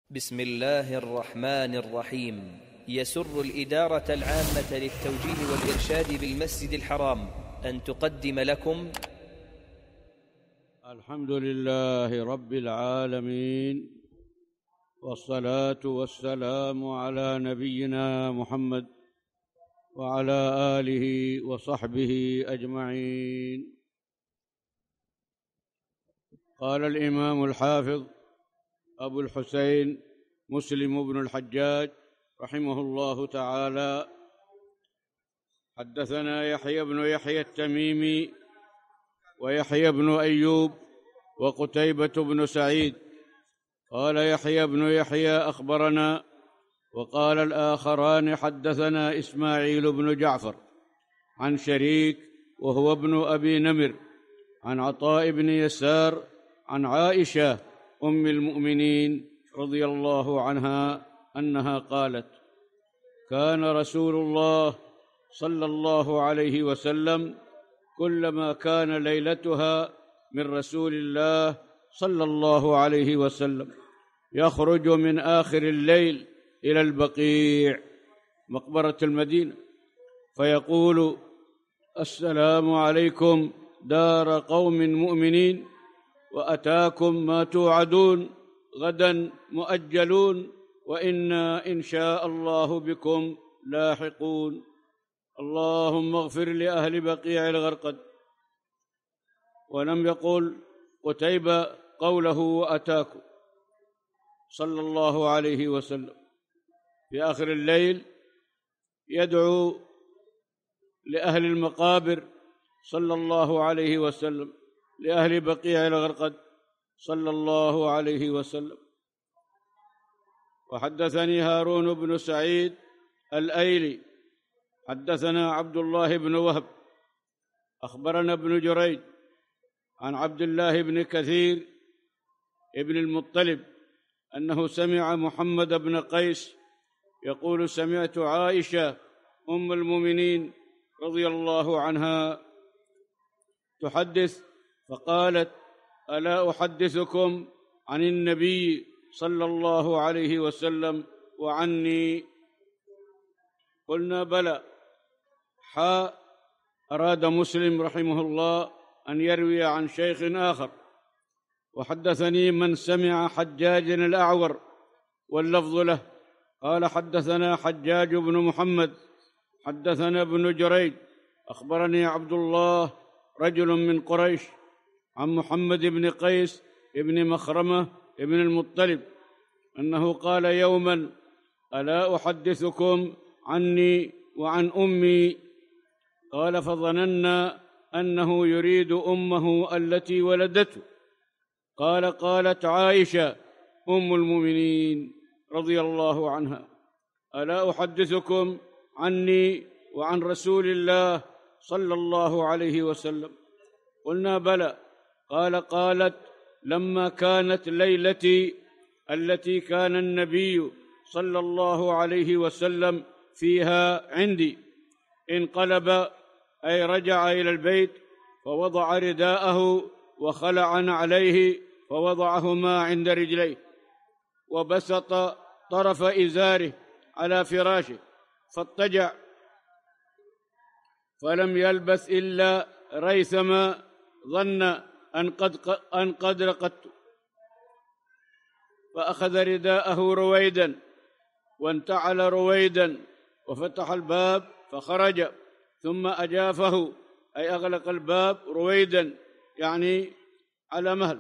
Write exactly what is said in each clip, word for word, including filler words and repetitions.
بسم الله الرحمن الرحيم. يسر الإدارة العامة للتوجيه والإرشاد بالمسجد الحرام أن تقدم لكم الحمد لله رب العالمين، والصلاة والسلام على نبينا محمد وعلى آله وصحبه أجمعين. قال الإمام الحافظ أبو الحسين مسلم بن الحجاج رحمه الله تعالى: حدثنا يحيى بن يحيى التميمي ويحيى بن أيوب وقتيبة بن سعيد. قال يحيى بن يحيى: أخبرنا. وقال الآخران: حدثنا إسماعيل بن جعفر عن شريك وهو ابن أبي نمر عن عطاء بن يسار عن عائشة أم المؤمنين رضي الله عنها أنها قالت: كان رسول الله صلى الله عليه وسلم كلما كان ليلتها من رسول الله صلى الله عليه وسلم يخرج من آخر الليل إلى البقيع مقبرة المدينة فيقول: السلام عليكم دار قوم مؤمنين، وأتاكم ما توعدون، غدا مؤجلون، وإنا إن شاء الله بكم لاحقون. اللهم اغفر لأهل بقيع الغرقد. ولم يقل قتيبة قوله وأتاكم صلى الله عليه وسلم. في آخر الليل يدعو لأهل المقابر صلى الله عليه وسلم، لأهل بقيع الغرقد صلى الله عليه وسلم. وحدثني هارون بن سعيد الأيلي حدثنا عبد الله بن وهب أخبرنا ابن جريج عن عبد الله بن كثير ابن المطلب أنه سمع محمد بن قيس يقول: سمعت عائشة أم المؤمنين رضي الله عنها تحدث فقالت: ألا أحدثكم عن النبي صلى الله عليه وسلم وعني؟ قلنا: بلى. حاء أراد مسلم رحمه الله أن يروي عن شيخ آخر: وحدثني من سمع حجاج الأعور، واللفظ له. قال: حدثنا حجاج بن محمد حدثنا ابن جريج أخبرني عبد الله رجل من قريش عن محمد بن قيس بن مخرمة بن المطلب أنه قال يوما: ألا أحدثكم عني وعن أمي؟ قال: فظننا أنه يريد أمه التي ولدته. قال: قالت عائشة أم المؤمنين رضي الله عنها: ألا أحدثكم عني وعن رسول الله صلى الله عليه وسلم؟ قلنا: بلى. قال: قالت: لما كانت ليلتي التي كان النبي صلى الله عليه وسلم فيها عندي، انقلب أي رجع إلى البيت فوضع رداءه وخلع نعليه فوضعهما عند رجليه، وبسط طرف إزاره على فراشه فاضطجع، فلم يلبث إلا ريثما ظن أن قد, أن قد رقدت، فأخذ رداءه رويدا وانتعل رويدا وفتح الباب فخرج، ثم أجافه أي أغلق الباب رويدا يعني على مهل.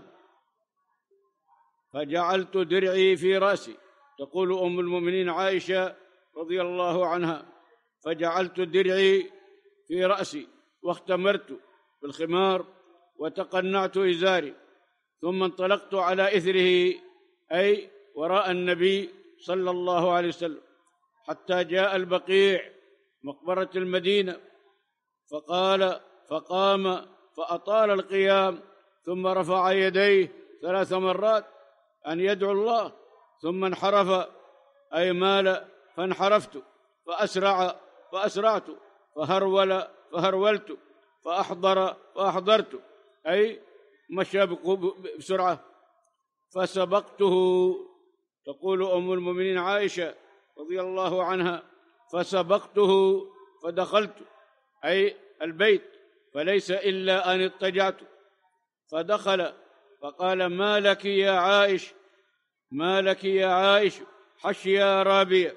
فجعلت درعي في رأسي، تقول أم المؤمنين عائشة رضي الله عنها: فجعلت درعي في رأسي واختمرت بالخمار وتقنعت إزاري، ثم انطلقت على إثره أي وراء النبي صلى الله عليه وسلم حتى جاء البقيع مقبرة المدينة، فقال فقام فأطال القيام، ثم رفع يديه ثلاث مرات أن يدعو الله، ثم انحرف أي مال فانحرفت، فأسرع فأسرعت، فهرول فهرولت، فأحضر فأحضرت أي مشى بسرعة، فسبقته تقول أم المؤمنين عائشة رضي الله عنها: فسبقته فدخلت، أي البيت، فليس إلا أن اضطجعت، فدخل فقال: ما لك يا عائش، ما لك يا عائش، حشيا رابية.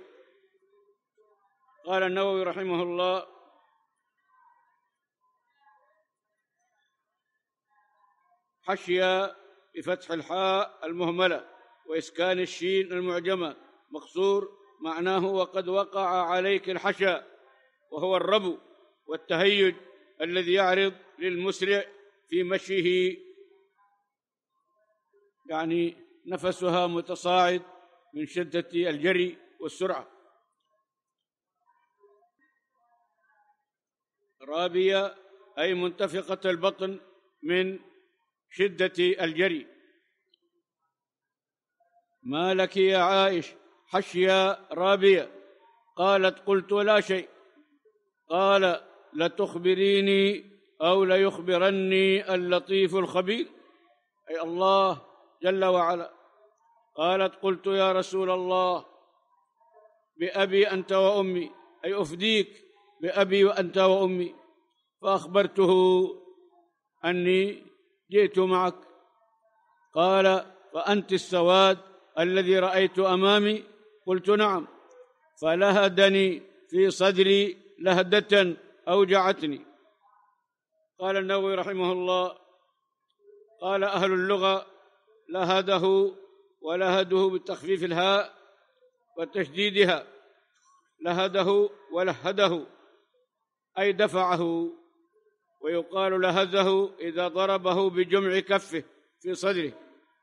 قال النووي رحمه الله: حشيا بفتح الحاء المهملة وإسكان الشين المعجمة مقصور، معناه وقد وقع عليك الحشا، وهو الربو والتهيج الذي يعرض للمسرع في مشيه، يعني نفسها متصاعد من شدة الجري والسرعة. رابية أي منتفقة البطن من شدة الجري. ما لك يا عائش، حشيا رابية. قالت: قلت: لا شيء. قال: لتخبريني أو ليخبرني اللطيف الخبير، أي الله جل وعلا. قالت: قلت: يا رسول الله، بأبي أنت وأمي، أي أفديك بأبي وأنت وأمي. فأخبرته أني جئت معك. قال: فأنت السواد الذي رأيت أمامي؟ قلت: نعم. فلهدني في صدري لهدة أوجعتني. قال النووي رحمه الله: قال أهل اللغة: لهده، ولهده بتخفيف الهاء وتشديدها، لهده ولهده أي دفعه، ويقال لهزه إذا ضربه بجمع كفه في صدره.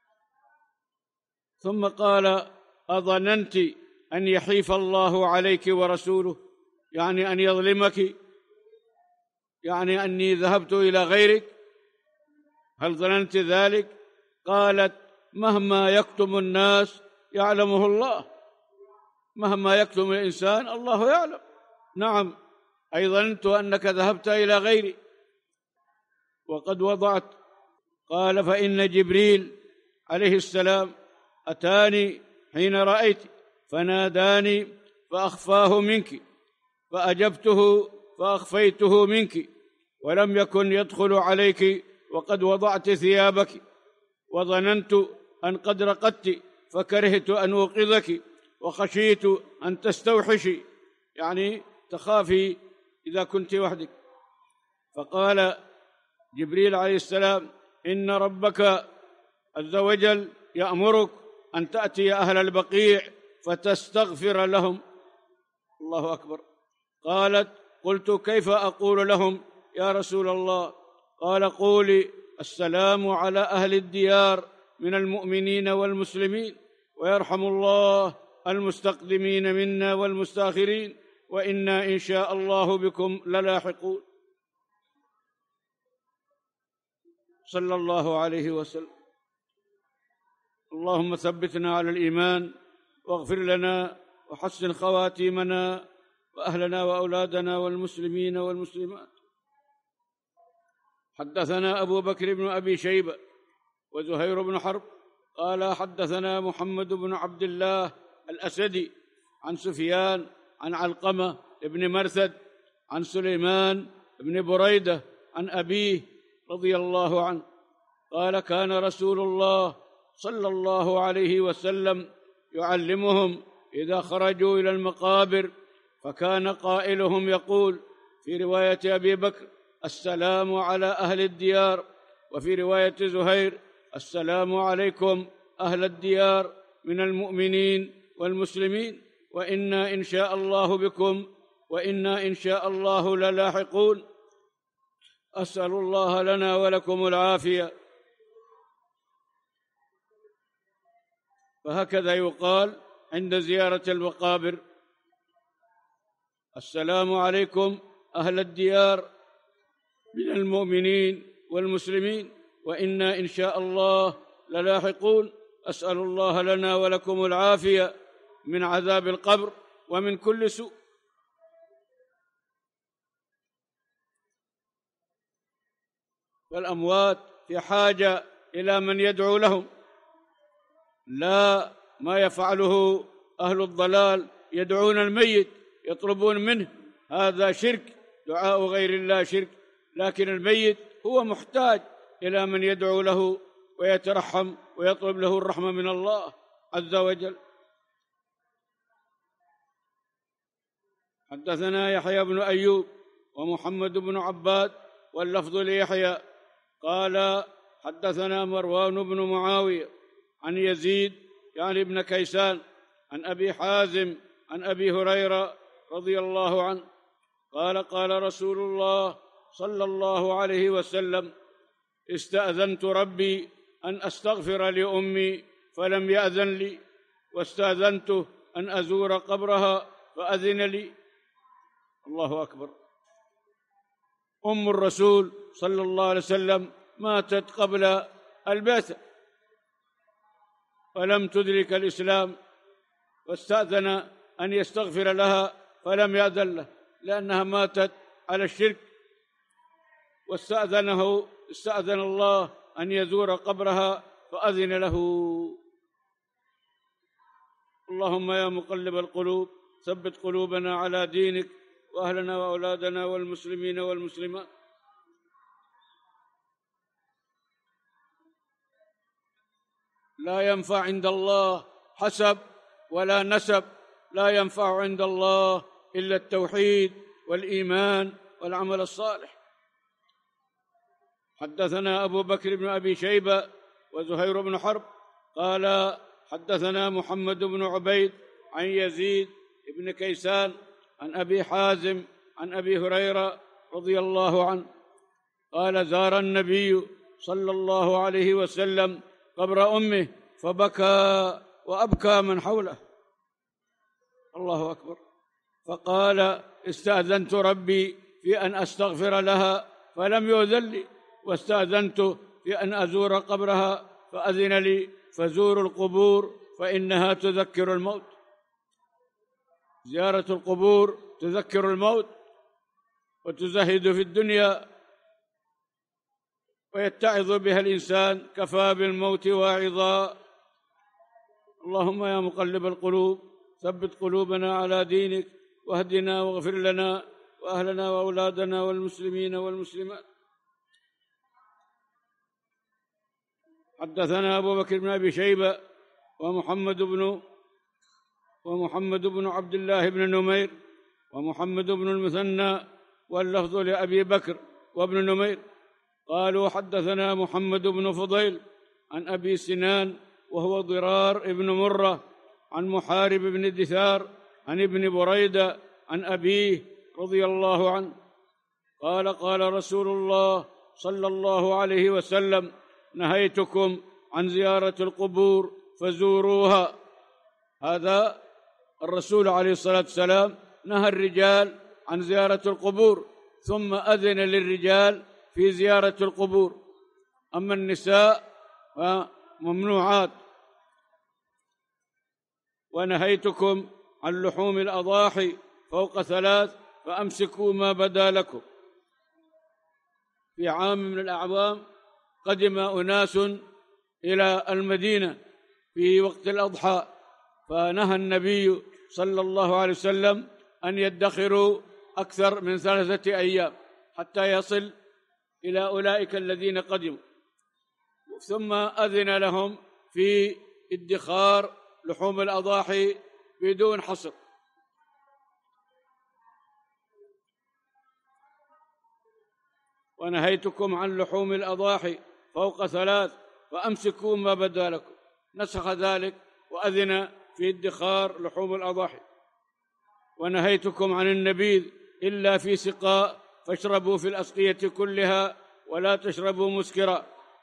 ثم قال: أظننت أن يحيف الله عليك ورسوله، يعني أن يظلمك، يعني أني ذهبت إلى غيرك، هل ظننت ذلك؟ قالت: مهما يكتم الناس يعلمه الله، مهما يكتم الإنسان الله يعلم. نعم، أي ظننت أنك ذهبت إلى غيري وقد وضعت. قال: فإن جبريل عليه السلام أتاني حين رأيت فناداني فأخفاه منك، فأجبته فأخفيته منك، ولم يكن يدخل عليك وقد وضعت ثيابك، وظننت أن قد رقدت فكرهت أن أوقظك، وخشيت أن تستوحشي، يعني تخافي إذا كنت وحدك. فقال جبريل عليه السلام: إن ربك عز وجل يأمرك أن تأتي أهل البقيع فتستغفر لهم. الله أكبر. قالت: قلت: كيف أقول لهم يا رسول الله؟ قال: قولي: السلام على أهل الديار من المؤمنين والمسلمين، ويرحم الله المستقدمين منا والمستأخرين، وإنا إن شاء الله بكم للاحقون. صلى الله عليه وسلم. اللهم ثبتنا على الإيمان، واغفر لنا، وحسن خواتيمنا، وأهلنا وأولادنا والمسلمين والمسلمات. حدثنا أبو بكر بن أبي شيبة وزهير بن حرب قال: حدثنا محمد بن عبد الله الأسدي عن سفيان عن علقمة بن مرثد عن سليمان بن بريدة عن أبيه رضي الله عنه قال: كان رسول الله صلى الله عليه وسلم يعلمهم إذا خرجوا إلى المقابر، فكان قائلهم يقول في رواية أبي بكر: السلام على أهل الديار، وفي رواية زهير: السلام عليكم أهل الديار من المؤمنين والمسلمين، وإنا إن شاء الله بكم، وإنا إن شاء الله للاحقون. أسأل الله لنا ولكم العافية. فهكذا يقال عند زيارة المقابر: السلام عليكم أهل الديار من المؤمنين والمسلمين، وإنا إن شاء الله للاحقون. أسأل الله لنا ولكم العافية من عذاب القبر ومن كل سوء. والأموات في حاجة إلى من يدعو لهم، لا ما يفعله أهل الضلال، يدعون الميت يطلبون منه، هذا شرك، دعاء غير الله شرك. لكن الميت هو محتاج إلى من يدعو له ويترحم ويطلب له الرحمة من الله عز وجل. حدثنا يحيى بن أيوب ومحمد بن عباد واللفظ ليحيى قال حدثنا مروان بن معاوية عن يزيد يعني ابن كيسان عن أبي حازم عن أبي هريرة رضي الله عنه قال قال رسول الله صلى الله عليه وسلم: استأذنت ربي أن أستغفر لأمي فلم يأذن لي، واستأذنته أن أزور قبرها فأذن لي. الله أكبر. أم الرسول صلى الله عليه وسلم ماتت قبل البعثة ولم تدرك الإسلام، واستأذن أن يستغفر لها فلم يأذن له لأنها ماتت على الشرك، واستأذنه استأذن الله أن يزور قبرها فأذن له. اللهم يا مقلب القلوب ثبت قلوبنا على دينك، وأهلنا وأولادنا والمسلمين والمسلمات. لا ينفع عند الله حسب ولا نسب، لا ينفع عند الله إلا التوحيد والإيمان والعمل الصالح. حدثنا أبو بكر بن أبي شيبة وزهير بن حرب قال حدثنا محمد بن عبيد عن يزيد بن كيسان عن أبي حازم عن أبي هريرة رضي الله عنه قال زار النبي صلى الله عليه وسلم قبر أمه فبكى وأبكى من حوله. الله أكبر. فقال استأذنت ربي في أن أستغفر لها فلم يؤذن لي، واستأذنته في أن أزور قبرها فأذن لي، فزوروا القبور فإنها تذكر الموت. زيارة القبور تذكر الموت وتزهد في الدنيا ويتعظ بها الإنسان، كفى بالموت واعظا. اللهم يا مقلب القلوب ثبت قلوبنا على دينك، واهدنا واغفر لنا وأهلنا وأولادنا والمسلمين والمسلمات. حدثنا أبو بكر بن أبي شيبة ومحمد بن ومحمد بن عبد الله بن نمير ومحمد بن المثنى واللفظ لأبي بكر وابن نمير قالوا حدثنا محمد بن فضيل عن أبي سنان وهو ضرار بن مرة عن محارب بن دثار عن ابن بريدة عن أبيه رضي الله عنه قال قال رسول الله صلى الله عليه وسلم: نهيتكم عن زيارة القبور فزوروها. هذا الرسول عليه الصلاة والسلام نهى الرجال عن زيارة القبور، ثم أذن للرجال في زيارة القبور. أما النساء فممنوعات. ونهيتكم عن لحوم الأضاحي فوق ثلاث فأمسكوا ما بدا لكم. في عام من الأعوام قدم أناس إلى المدينة في وقت الأضحى، فنهى النبي صلى الله عليه وسلم أن يدخروا أكثر من ثلاثة أيام حتى يصل إلى أولئك الذين قدموا، ثم أذن لهم في ادخار لحوم الأضاحي بدون حصر. ونهيتكم عن لحوم الأضاحي فوق ثلاث فأمسكوا ما بدا لكم. نسخ ذلك وأذن في ادخار لحوم الأضاحي. ونهيتكم عن النبيذ إلا في سقاء فاشربوا في الأسقية كلها ولا تشربوا مسكرا.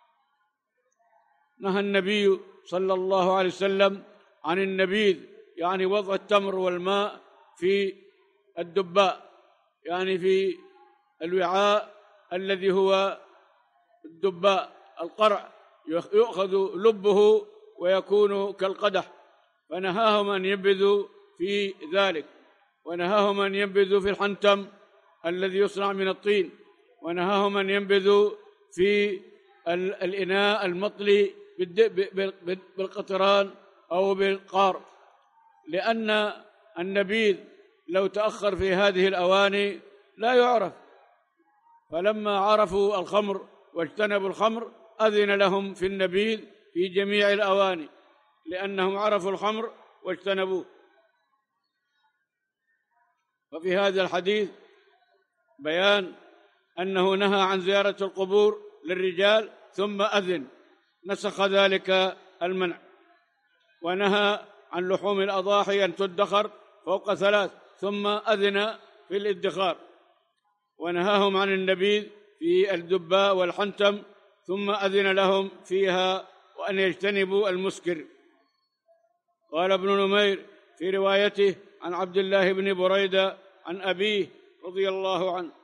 نهى النبي صلى الله عليه وسلم عن النبيذ، يعني وضع التمر والماء في الدباء، يعني في الوعاء الذي هو الدباء القرع، يؤخذ لبه ويكون كالقدح، فنهاهم أن ينبذوا في ذلك. ونهاهم أن ينبذوا في الحنتم الذي يصنع من الطين، ونهاهم أن ينبذوا في الإناء المطلي بالقطران أو بالقار، لأن النبيذ لو تأخر في هذه الأواني لا يعرف. فلما عرفوا الخمر واجتنبوا الخمر أذن لهم في النبيذ في جميع الأواني، لأنهم عرفوا الخمر واجتنبوه. وفي هذا الحديث بيان أنه نهى عن زيارة القبور للرجال ثم أذن، نسخ ذلك المنع. ونهى عن لحوم الأضاحي أن تدخر فوق ثلاث ثم أذن في الادخار. ونهاهم عن النبيذ في الدباء والحنتم ثم أذن لهم فيها وأن يجتنبوا المسكر. قال ابن نمير في روايته عن عبد الله بن بريدة عن أبيه رضي الله عنه: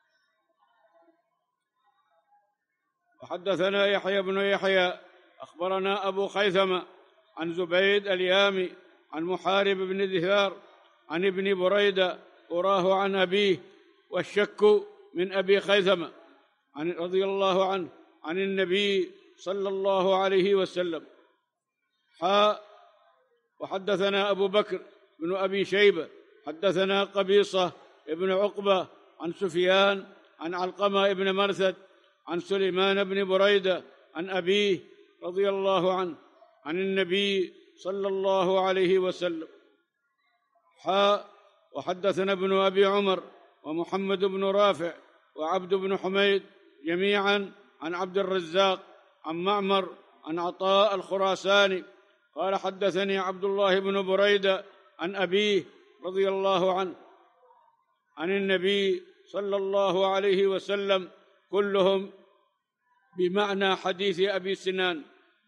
وحدثنا يحيى بن يحيى أخبرنا أبو خيثمة عن زبيد اليامي عن محارب بن دثار عن ابن بريدة أراه عن أبيه، والشك من أبي خيثمة عن رضي الله عنه عن النبي صلى الله عليه وسلم. حاء وحدثنا أبو بكر بن أبي شيبة حدثنا قبيصة ابن عقبة عن سفيان عن علقمة ابن مرثد عن سليمان بن بريدة عن أبيه رضي الله عنه عن النبي صلى الله عليه وسلم. حاء وحدثنا ابن أبي عمر ومحمد بن رافع وعبد بن حميد جميعا عن عبد الرزاق عن معمر عن عطاء الخراساني قال: حدثني عبد الله بن بريدة عن أبيه رضي الله عنه عن النبي صلى الله عليه وسلم، كلهم بمعنى حديث أبي سنان.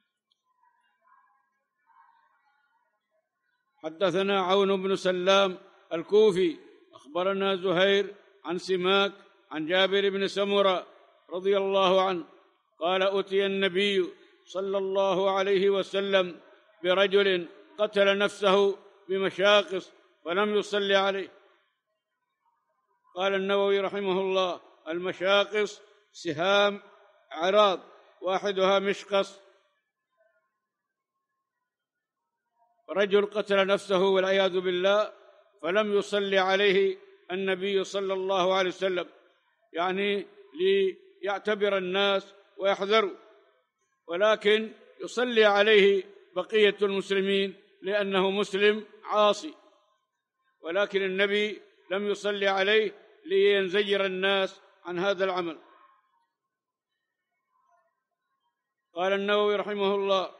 حدثنا عون بن سلام الكوفي أخبرنا زهير عن سماك عن جابر بن سمرة رضي الله عنه قال: أتي النبي صلى الله عليه وسلم برجل قتل نفسه بمشاقص فلم يصلي عليه. قال النووي رحمه الله: المشاقص سهام عراض واحدها مشقص. رجل قتل نفسه والعياذ بالله فلم يصلي عليه النبي صلى الله عليه وسلم، يعني ليعتبر الناس ويحذروا، ولكن يصلي عليه بقية المسلمين لأنه مسلم عاصي، ولكن النبي لم يصلي عليه لينزجر الناس عن هذا العمل. قال النووي رحمه الله: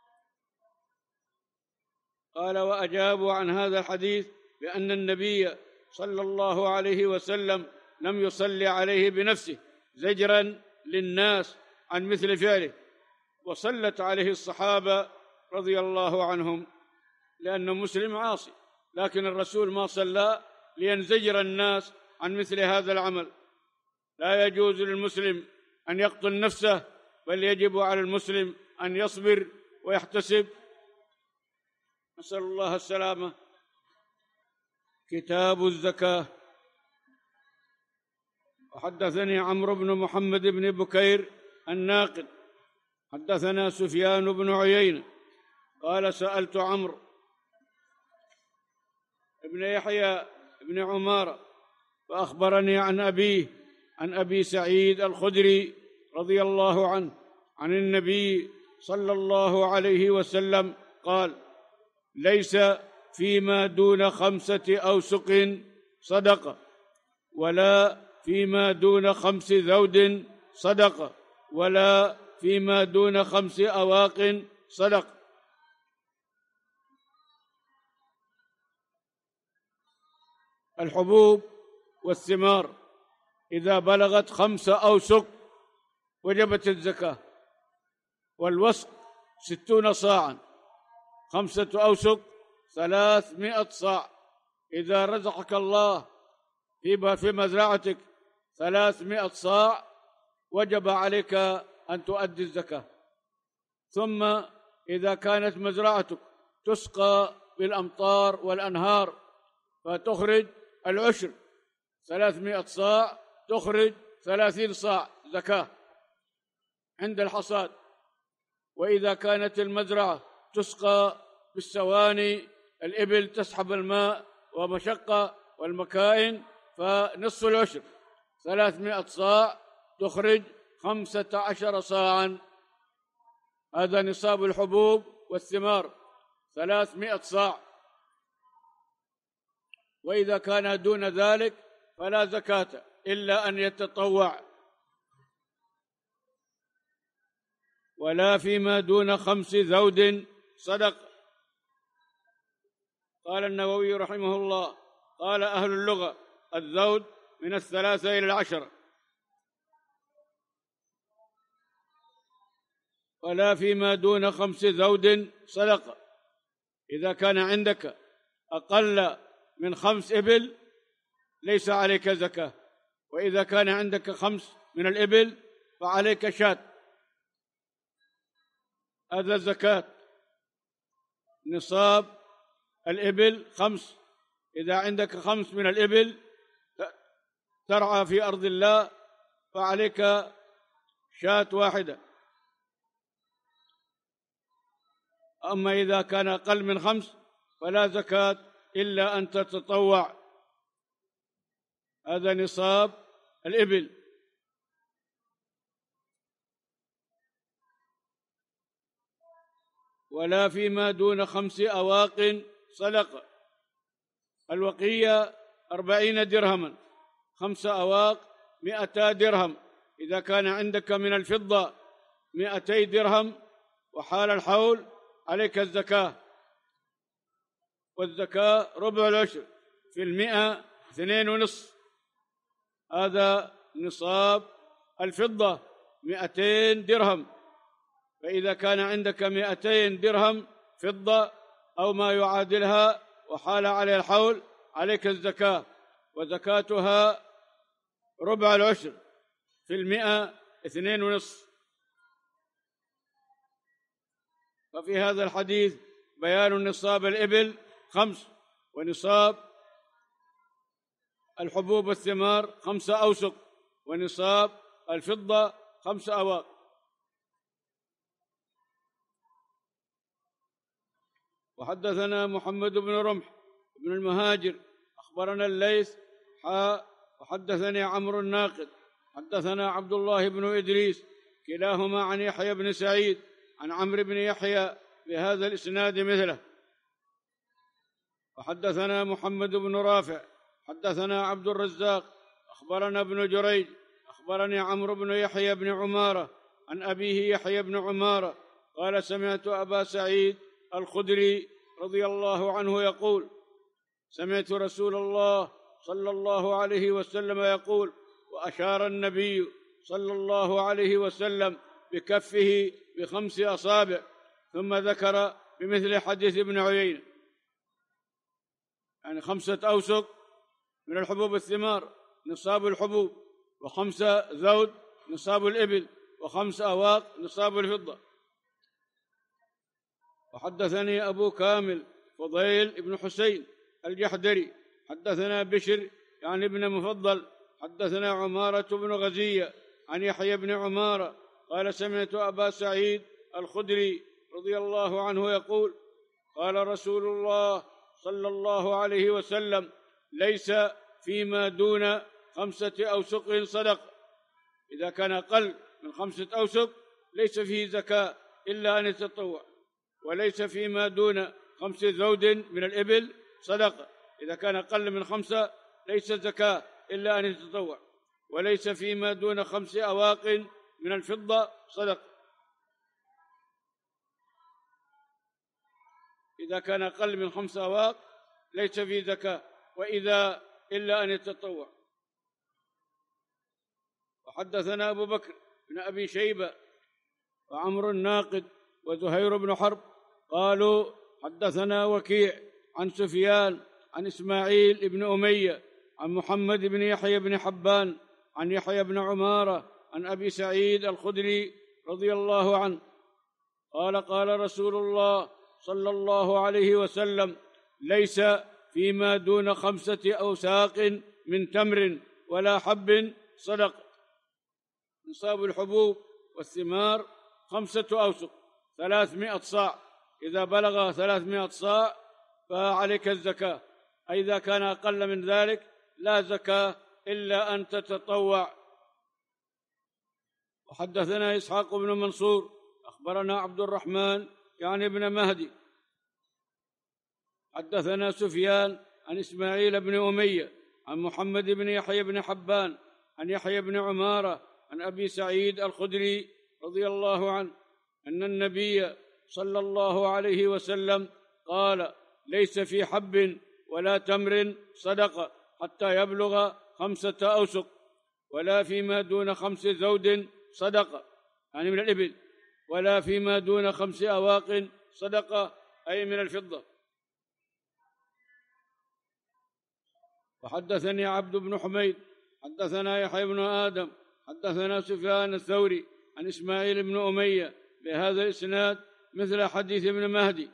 قال: وأجابوا عن هذا الحديث بأن النبي صلى الله عليه وسلم لم يصلي عليه بنفسه زجرا للناس عن مثل فعله، وصلت عليه الصحابة رضي الله عنهم لأنه مسلم عاصي، لكن الرسول ما صلى لينزجر الناس عن مثل هذا العمل. لا يجوز للمسلم أن يقتل نفسه، بل يجب على المسلم أن يصبر ويحتسب. نسأل الله السلامة. كتاب الزكاة. وحدثني عمرو بن محمد بن بكير الناقد حدثنا سفيان بن عيينة قال: سألت عمرو ابن يحيى بن عمارة فأخبرني عن أبيه عن أبي سعيد الخدري رضي الله عنه عن النبي صلى الله عليه وسلم قال: ليس فيما دون خمسة أوسق صدقة، ولا فيما دون خمس ذود صدقة، ولا فيما دون خمس أواق صدقة. الحبوب والثمار إذا بلغت خمس أوسق وجبت الزكاة، والوسق ستون صاعا، خمسة أوسق ثلاثمائة صاع. إذا رزقك الله في مزرعتك ثلاثمائة صاع وجب عليك أن تؤدي الزكاة. ثم إذا كانت مزرعتك تسقى بالأمطار والأنهار فتخرج العشر، ثلاثمائة صاع تخرج ثلاثين صاع زكاة عند الحصاد. وإذا كانت المزرعة تسقى بالسواني، الإبل تسحب الماء ومشقة والمكائن، فنصف العشر ثلاثمائة صاع تخرج خمسة عشر صاعا. هذا نصاب الحبوب والثمار، ثلاثمائة صاع. وإذا كان دون ذلك فلا زكاة إلا أن يتطوع. ولا فيما دون خمس ذود صدق. قال النووي رحمه الله: قال أهل اللغة: الذود من الثلاثة إلى العشرة. ولا فيما دون خمس ذود صدقة. إذا كان عندك أقل من خمس إبل ليس عليك زكاة، وإذا كان عندك خمس من الإبل فعليك شاة. هذا الزكاة. نصاب الإبل خمس. إذا عندك خمس من الإبل ترعى في أرض الله فعليك شاة واحدة. أما إذا كان أقل من خمس فلا زكاة إلا أن تتطوع. هذا نصاب الإبل. ولا فيما دون خمس أواق صدقة. الوقية أربعين درهما، خمس أواق مئتا درهم. إذا كان عندك من الفضة مئتي درهم وحال الحول عليك الزكاة. والزكاة ربع العشر، في المئة اثنين ونصف. هذا نصاب الفضة مئتين درهم. فإذا كان عندك مئتين درهم فضة أو ما يعادلها وحال عليه الحول عليك الزكاة، وزكاتها ربع العشر، في المئة اثنين ونصف. ففي هذا الحديث بيان نصاب الإبل خمس، ونصاب الحبوب والثمار خمسة أوسق، ونصاب الفضة خمس أواق. وحدثنا محمد بن رمح بن المهاجر أخبرنا الليث حاء وحدثني عمرو الناقد حدثنا عبد الله بن إدريس كلاهما عن يحيى بن سعيد عن عمرو بن يحيى بهذا الإسناد مثله. وحدثنا محمد بن رافع حدثنا عبد الرزاق أخبرنا ابن جريج أخبرني عمرو بن يحيى بن عمارة عن أبيه يحيى بن عمارة قال: سمعت أبا سعيد الخدري رضي الله عنه يقول: سمعت رسول الله صلى الله عليه وسلم يقول، وأشار النبي صلى الله عليه وسلم بكفه بخمس أصابع، ثم ذكر بمثل حديث ابن عيينة، يعني خمسة أوسق من الحبوب الثمار نصاب الحبوب، وخمسة ذود نصاب الإبل، وخمس أواق نصاب الفضة. وحدثني أبو كامل فضيل بن حسين الجحدري حدثنا بشر يعني ابن مفضل حدثنا عمارة بن غزية عن يحيى بن عمارة قال: سمعت أبا سعيد الخدري رضي الله عنه يقول: قال رسول الله صلى الله عليه وسلم: ليس فيما دون خمسة أوسق صدق. إذا كان أقل من خمسة أوسق ليس فيه زكاة إلا أن يتطوع. وليس فيما دون خمس ذود من الإبل صدقة. إذا كان أقل من خمسة ليس زكاة إلا أن يتطوع. وليس فيما دون خمس أواق من الفضة صدقة. إذا كان أقل من خمس أواق ليس فيه زكاة، وإذا إلا أن يتطوع. وحدثنا أبو بكر بن أبي شيبة وعمر الناقد وزهير بن حرب قالوا: حدثنا وكيع عن سفيان عن إسماعيل بن أمية عن محمد بن يحيى بن حبان عن يحيى بن عمارة عن أبي سعيد الخدري رضي الله عنه قال: قال رسول الله صلى الله عليه وسلم: ليس فيما دون خمسة أوساق من تمر ولا حب صدق. نصاب الحبوب والثمار خمسة أوسق، ثلاثمائة صاع. إذا بلغ ثلاثمائة صاع فعليك الزكاة، إذا كان أقل من ذلك لا زكاة إلا أن تتطوع. وحدثنا إسحاق بن منصور أخبرنا عبد الرحمن يعني ابن مهدي حدثنا سفيان عن إسماعيل بن أمية عن محمد بن يحيى بن حبان عن يحيى بن عمارة عن أبي سعيد الخدري رضي الله عنه أن النبي صلى الله عليه وسلم قال: ليس في حب ولا تمر صدقة حتى يبلغ خمسة أوسق، ولا فيما دون خمس زود صدقة يعني من الإبل، ولا فيما دون خمس أواق صدقة أي من الفضة. وحدثني عبد بن حميد حدثنا يحيى بن آدم حدثنا سفيان الثوري عن إسماعيل بن أمية بهذا الإسناد مثل حديث ابن مهدي.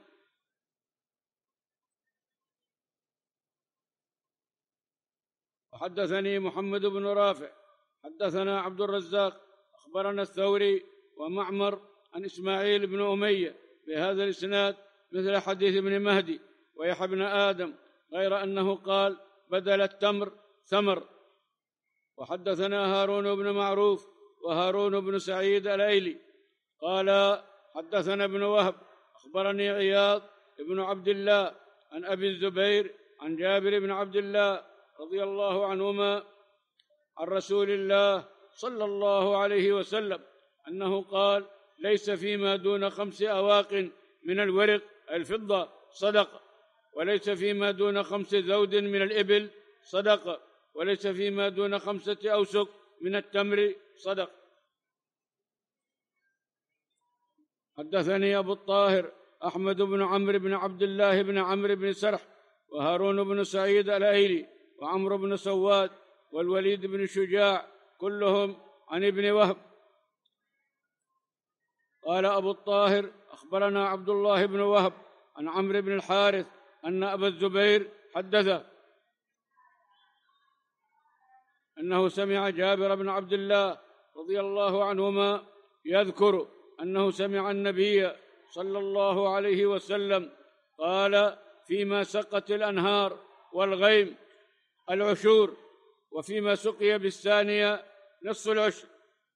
وحدثني محمد بن رافع حدثنا عبد الرزاق أخبرنا الثوري ومعمر عن إسماعيل بن أمية بهذا الإسناد مثل حديث ابن مهدي ويحيى بن آدم، غير أنه قال: بدل التمر ثمر. وحدثنا هارون بن معروف وهارون بن سعيد الأيلي قال: حدثنا ابن وهب أخبرني عياض بن عبد الله عن أبي الزبير عن جابر بن عبد الله رضي الله عنهما عن رسول الله صلى الله عليه وسلم أنه قال: ليس فيما دون خمس أواق من الورق الفضة صدقة، وليس فيما دون خمس زود من الإبل صدقة، وليس فيما دون خمسة أوسق من التمر صدقة. حدثني أبو الطاهر أحمد بن عمرو بن عبد الله بن عمرو بن سرح وهارون بن سعيد الأيلي وعمرو بن سواد والوليد بن شجاع كلهم عن ابن وهب. قال أبو الطاهر: أخبرنا عبد الله بن وهب عن عمرو بن الحارث أن أبا الزبير حدثه أنه سمع جابر بن عبد الله رضي الله عنهما يذكر أنه سمع النبي صلى الله عليه وسلم قال: فيما سقت الأنهار والغيم العشور، وفيما سقي بالثانية نصف العشر.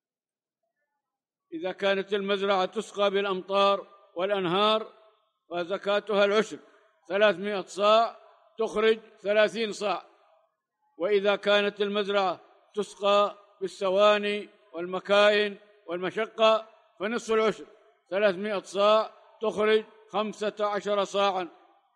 إذا كانت المزرعة تسقى بالأمطار والأنهار فزكاتها العشر، ثلاثمائة صاع تخرج ثلاثين صاع. وإذا كانت المزرعة تسقى بالسواني والمكاين والمشقة فنصف العشر، ثلاثمائة صاع تخرج خمسة عشر صاعا.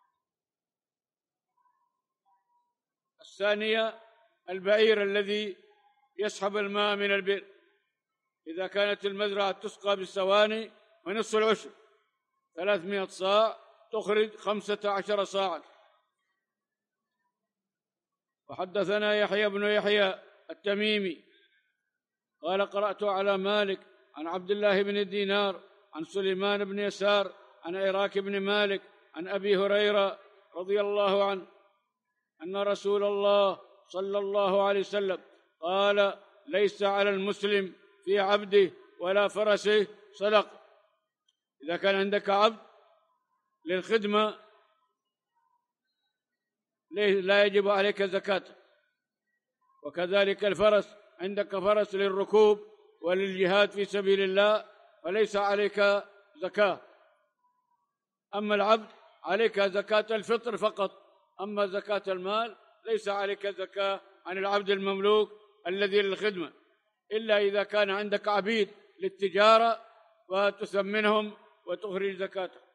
الثانية البعير الذي يسحب الماء من البئر، إذا كانت المزرعة تسقى بالسواني فنصف العشر، ثلاثمائة صاع تخرج خمسة عشر صاعا. وحدثنا يحيى بن يحيى التميمي قال: قرأت على مالك عن عبد الله بن دينار عن سليمان بن يسار عن عراك بن مالك عن أبي هريرة رضي الله عنه أن رسول الله صلى الله عليه وسلم قال: ليس على المسلم في عبده ولا فرسه صدقة. إذا كان عندك عبد للخدمة لا يجب عليك زكاة، وكذلك الفرس، عندك فرس للركوب وللجهاد في سبيل الله فليس عليك زكاة. أما العبد عليك زكاة الفطر فقط، أما زكاة المال ليس عليك زكاة عن العبد المملوك الذي للخدمة، إلا إذا كان عندك عبيد للتجارة وتثمنهم وتخرج زكاته.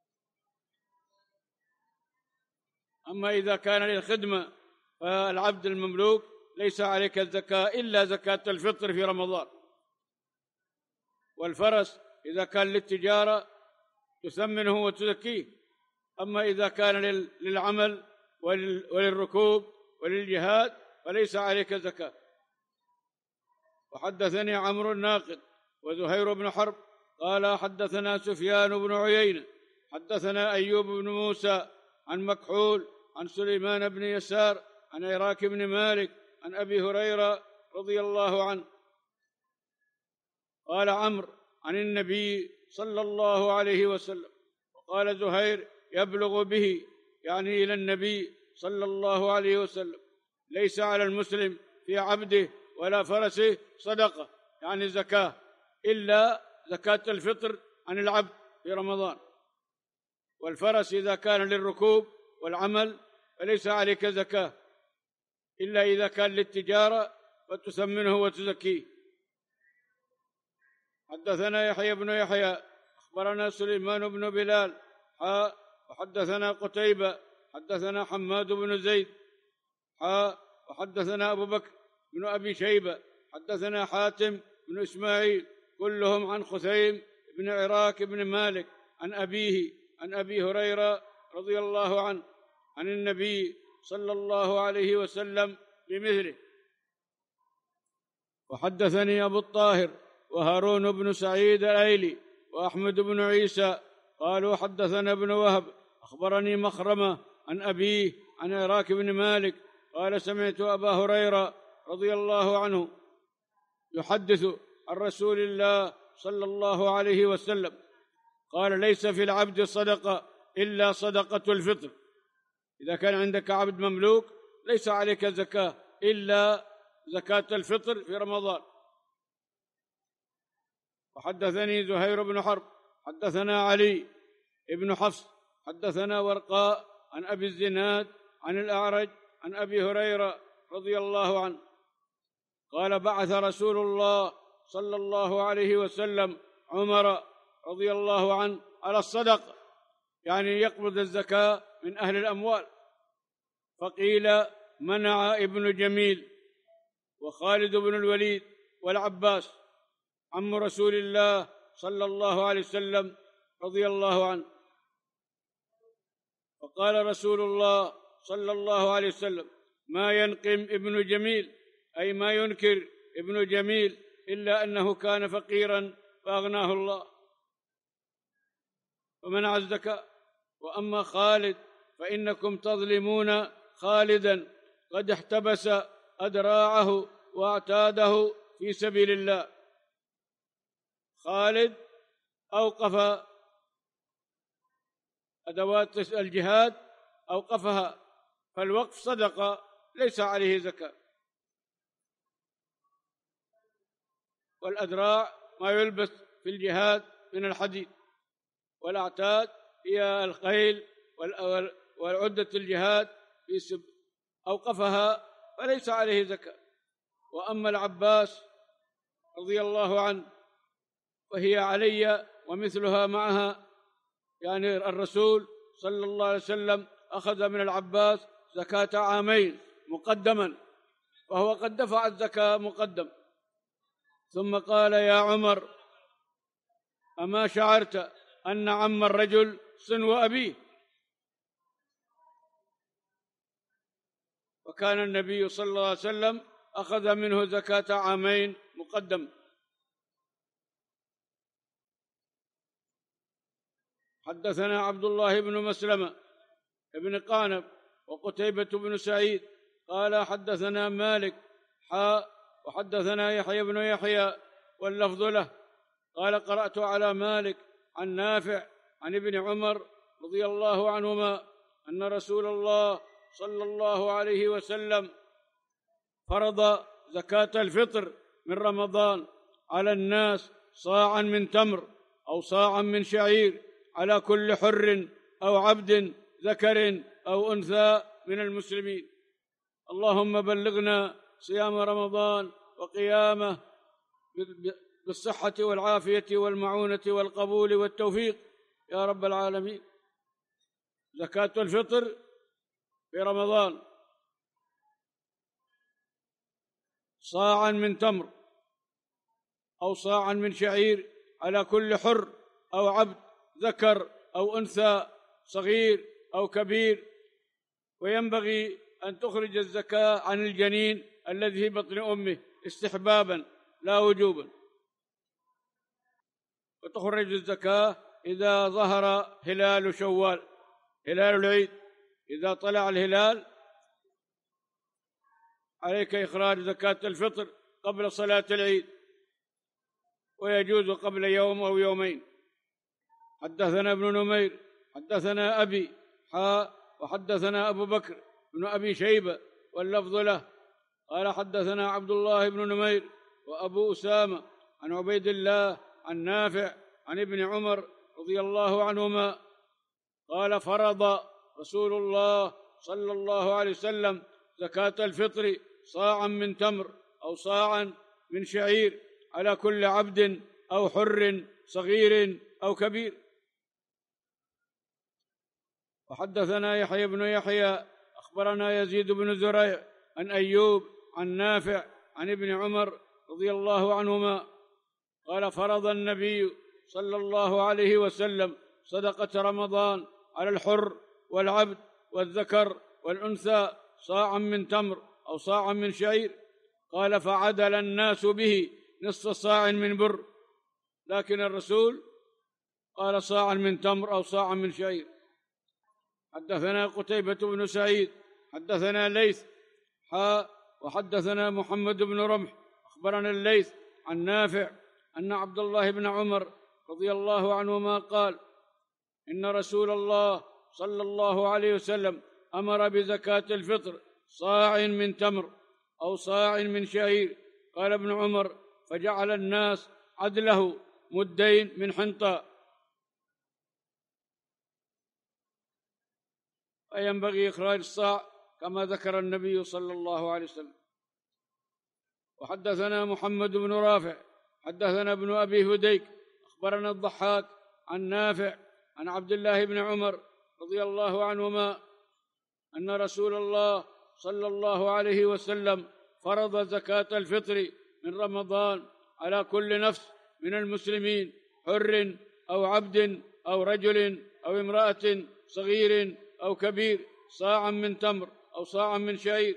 أما إذا كان للخدمة فالعبد المملوك ليس عليك الزكاة إلا زكاة الفطر في رمضان. والفرس إذا كان للتجارة تثمنه وتزكيه، أما إذا كان للعمل وللركوب وللجهاد فليس عليك زكاة. وحدثني عمرو الناقد وزهير بن حرب قال: حدثنا سفيان بن عيينة حدثنا أيوب بن موسى عن مكحول عن سليمان بن يسار عن عراك بن مالك عن أبي هريرة رضي الله عنه قال عمرو عن النبي صلى الله عليه وسلم، قال زهير: يبلغ به، يعني إلى النبي صلى الله عليه وسلم: ليس على المسلم في عبده ولا فرسه صدقة، يعني زكاة، إلا زكاة الفطر عن العبد في رمضان. والفرس إذا كان للركوب والعمل فليس عليك زكاة، إلا إذا كان للتجارة فتثمنه وتزكيه. حدثنا يحيى بن يحيى أخبرنا سليمان بن بلال حاء وحدثنا قتيبة حدثنا حماد بن زيد حاء وحدثنا أبو بكر بن أبي شيبة حدثنا حاتم بن إسماعيل كلهم عن خثيم بن عراك بن مالك عن أبيه عن أبي هريرة رضي الله عنه عن النبي صلى الله عليه وسلم بمثله. وحدثني أبو الطاهر وهارون بن سعيد الأيلي وأحمد بن عيسى قالوا حدثنا ابن وهب أخبرني مخرمة عن أبيه عن عراك بن مالك قال: سمعت أبا هريرة رضي الله عنه يحدث عن رسول الله صلى الله عليه وسلم قال: ليس في العبد صدقة إلا صدقة الفطر. إذا كان عندك عبد مملوك ليس عليك زكاة إلا زكاة الفطر في رمضان. وحدثني زهير بن حرب حدثنا علي بن حفص حدثنا ورقاء عن أبي الزناد عن الأعرج عن أبي هريرة رضي الله عنه قال: بعث رسول الله صلى الله عليه وسلم عمر رضي الله عنه على الصدقة، يعني يقبض الزكاة من أهل الأموال. فقيل: منع ابن جميل وخالد بن الوليد والعباس عم رسول الله صلى الله عليه وسلم رضي الله عنه. فقال رسول الله صلى الله عليه وسلم: ما ينقم ابن جميل، أي ما ينكر ابن جميل، إلا أنه كان فقيرا فأغناه الله ومنع الزكاة. وأما خالد فإنكم تظلمون خالدا قد احتبس أدراعه واعتاده في سبيل الله. خالد أوقف أدوات الجهاد، أوقفها، فالوقف صدقة ليس عليه زكاة. والأدراع ما يلبس في الجهاد من الحديد، والأعتاد هي الخيل والعدة الجهاد في سب أوقفها فليس عليه زكاة. وأما العباس رضي الله عنه وهي علي ومثلها معها، يعني الرسول صلى الله عليه وسلم أخذ من العباس زكاة عامين مقدما، وهو قد دفع الزكاة مقدم. ثم قال: يا عمر، أما شعرت أن عم الرجل صنو أبيه؟ وكان النبي صلى الله عليه وسلم أخذ منه زكاة عامين مقدم. حدثنا عبد الله بن مسلمة ابن قانب وقتيبة بن سعيد قال: حدثنا مالك حاء وحدثنا يحيى بن يحيى واللفظ له قال: قرأت على مالك عن نافع عن ابن عمر رضي الله عنهما أن رسول الله صلى الله عليه وسلم فرض زكاة الفطر من رمضان على الناس صاعا من تمر أو صاعا من شعير على كل حر أو عبد ذكر أو أنثى من المسلمين. اللهم بلغنا صيام رمضان وقيامه بالصحة والعافية والمعونة والقبول والتوفيق يا رب العالمين. زكاة الفطر في رمضان صاعا من تمر أو صاعا من شعير على كل حر أو عبد ذكر أو أنثى صغير أو كبير. وينبغي أن تخرج الزكاة عن الجنين الذي في بطن أمه استحبابا لا وجوبا، وتخرج الزكاة إذا ظهر هلال شوال، هلال العيد. إذا طلع الهلال عليك إخراج زكاة الفطر قبل صلاة العيد، ويجوز قبل يوم أو يومين. حدثنا ابن نمير حدثنا أبي حاء وحدثنا أبو بكر بن أبي شيبة واللفظ له قال حدثنا عبد الله بن نمير وأبو أسامة عن عبيد الله عن نافع عن ابن عمر رضي الله عنهما قال فرض رسول الله صلى الله عليه وسلم زكاة الفطر صاعا من تمر أو صاعا من شعير على كل عبد أو حر صغير أو كبير. وحدثنا يحيى بن يحيى أخبرنا يزيد بن زريع عن أيوب عن نافع عن ابن عمر رضي الله عنهما قال فرض النبي صلى الله عليه وسلم صدقة رمضان على الحر والعبد والذكر والأنثى صاعا من تمر أو صاعا من شعير. قال فعدل الناس به نصف صاع من بر، لكن الرسول قال صاعا من تمر أو صاعا من شعير. حدثنا قتيبة بن سعيد حدثنا ليث حاء وحدثنا محمد بن رمح أخبرنا الليث عن نافع أن عبد الله بن عمر رضي الله عنهما قال إن رسول الله صلى الله عليه وسلم أمر بزكاة الفطر صاع من تمر أو صاع من شعير. قال ابن عمر فجعل الناس عدله مدين من حنطة. فينبغي إخراج الصاع كما ذكر النبي صلى الله عليه وسلم. وحدثنا محمد بن رافع حدثنا ابن أبي هديك أخبرنا الضحاك عن نافع عن عبد الله بن عمر رضي الله عنهما أن رسول الله صلى الله عليه وسلم فرض زكاة الفطر من رمضان على كل نفس من المسلمين حر أو عبد أو رجل أو امرأة صغير أو كبير صاعا من تمر أو صاعا من شعير.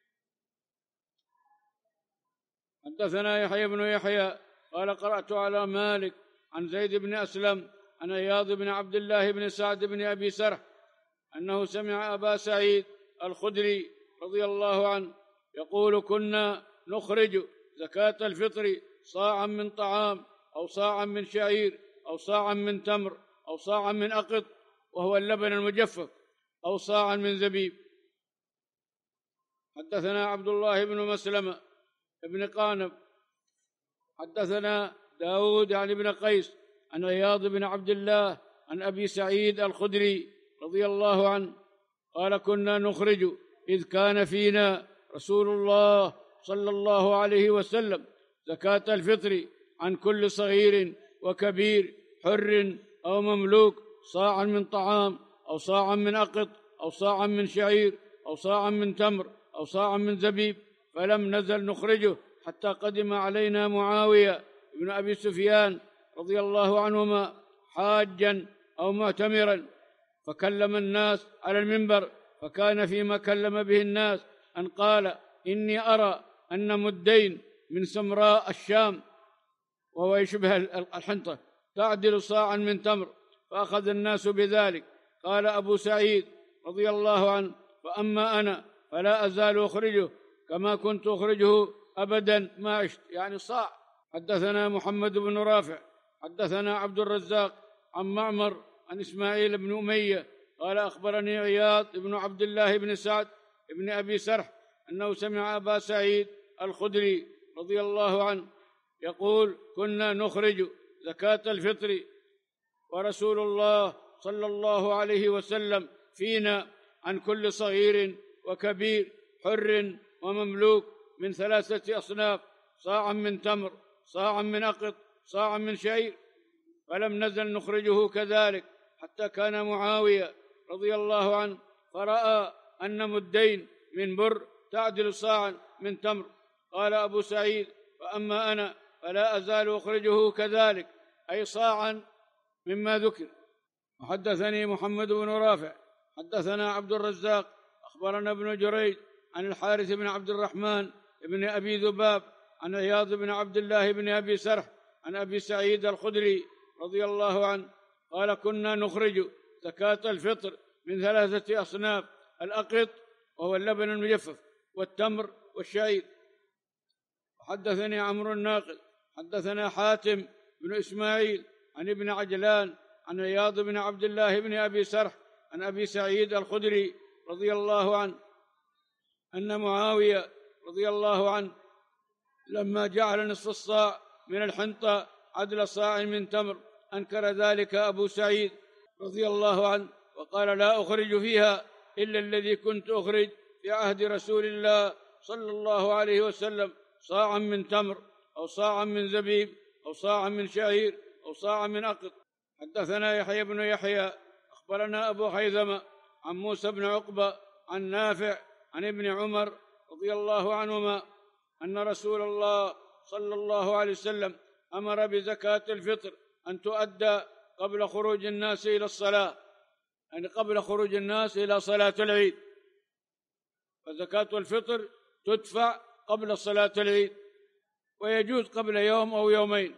حدثنا يحيى بن يحيى قال قرأت على مالك عن زيد بن أسلم عن عياض بن عبد الله بن سعد بن أبي سرح أنه سمع أبا سعيد الخدري رضي الله عنه يقول كنا نخرج زكاة الفطر صاعا من طعام أو صاعا من شعير أو صاعا من تمر أو صاعا من أقط وهو اللبن المجفف أو صاعا من زبيب. حدثنا عبد الله بن مسلمة ابن قانب حدثنا داود عن ابن قيس عن عياض بن عبد الله عن أبي سعيد الخدري رضي الله عنه قال كنا نخرج إذ كان فينا رسول الله صلى الله عليه وسلم زكاة الفطر عن كل صغير وكبير حر أو مملوك صاعا من طعام أو صاعا من أقط أو صاعا من شعير أو صاعا من تمر أو صاعا من زبيب، فلم نزل نخرجه حتى قدم علينا معاوية بن أبي سفيان رضي الله عنهما حاجا أو معتمرا فكلم الناس على المنبر، فكان فيما كلم به الناس أن قال إني أرى أن مدين من سمراء الشام وهو يشبه الحنطة تعدل صاعا من تمر، فأخذ الناس بذلك. قال أبو سعيد رضي الله عنه فأما أنا فلا أزال أخرجه كما كنت أخرجه أبدا ما عشت، يعني صاع. حدثنا محمد بن رافع حدثنا عبد الرزاق عن معمر عن إسماعيل بن أمية قال أخبرني عياض بن عبد الله بن سعد بن أبي سرح أنه سمع أبا سعيد الخدري رضي الله عنه يقول كنا نخرج زكاة الفطر ورسول الله صلى الله عليه وسلم فينا عن كل صغير وكبير حر ومملوك من ثلاثة أصناف صاعا من تمر صاعا من أقط صاعا من شعير، فلم نزل نخرجه كذلك حتى كان معاوية رضي الله عنه فرأى أن مدين من بر تعدل صاعا من تمر. قال أبو سعيد فأما أنا فلا أزال أخرجه كذلك، أي صاعا مما ذكر. وحدثني محمد بن رافع حدثنا عبد الرزاق أخبرنا ابن جريج عن الحارث بن عبد الرحمن بن أبي ذباب عن عياض بن عبد الله بن أبي سرح عن أبي سعيد الخدري رضي الله عنه قال كنا نخرج زكاة الفطر من ثلاثة أصناف: الأقط وهو اللبن المجفف، والتمر، والشعير. وحدثني عمرو الناقد حدثنا حاتم بن إسماعيل عن ابن عجلان عن عياض بن عبد الله بن أبي سرح عن أبي سعيد الخدري رضي الله عنه أن معاوية رضي الله عنه لما جعل نصف الصاع من الحنطة عدل صاع من تمر أنكر ذلك أبو سعيد رضي الله عنه وقال: لا أخرج فيها إلا الذي كنت أخرج في عهد رسول الله صلى الله عليه وسلم، صاعا من تمر أو صاعا من زبيب أو صاعا من شعير أو صاعا من أقط. حدثنا يحيى بن يحيى أخبرنا أبو خيثمة عن موسى بن عقبة عن نافع عن ابن عمر رضي الله عنهما أن رسول الله صلى الله عليه وسلم أمر بزكاة الفطر أن تؤدى قبل خروج الناس إلى الصلاة، يعني قبل خروج الناس إلى صلاة العيد، فزكاة الفطر تدفع قبل صلاة العيد، ويجوز قبل يوم أو يومين.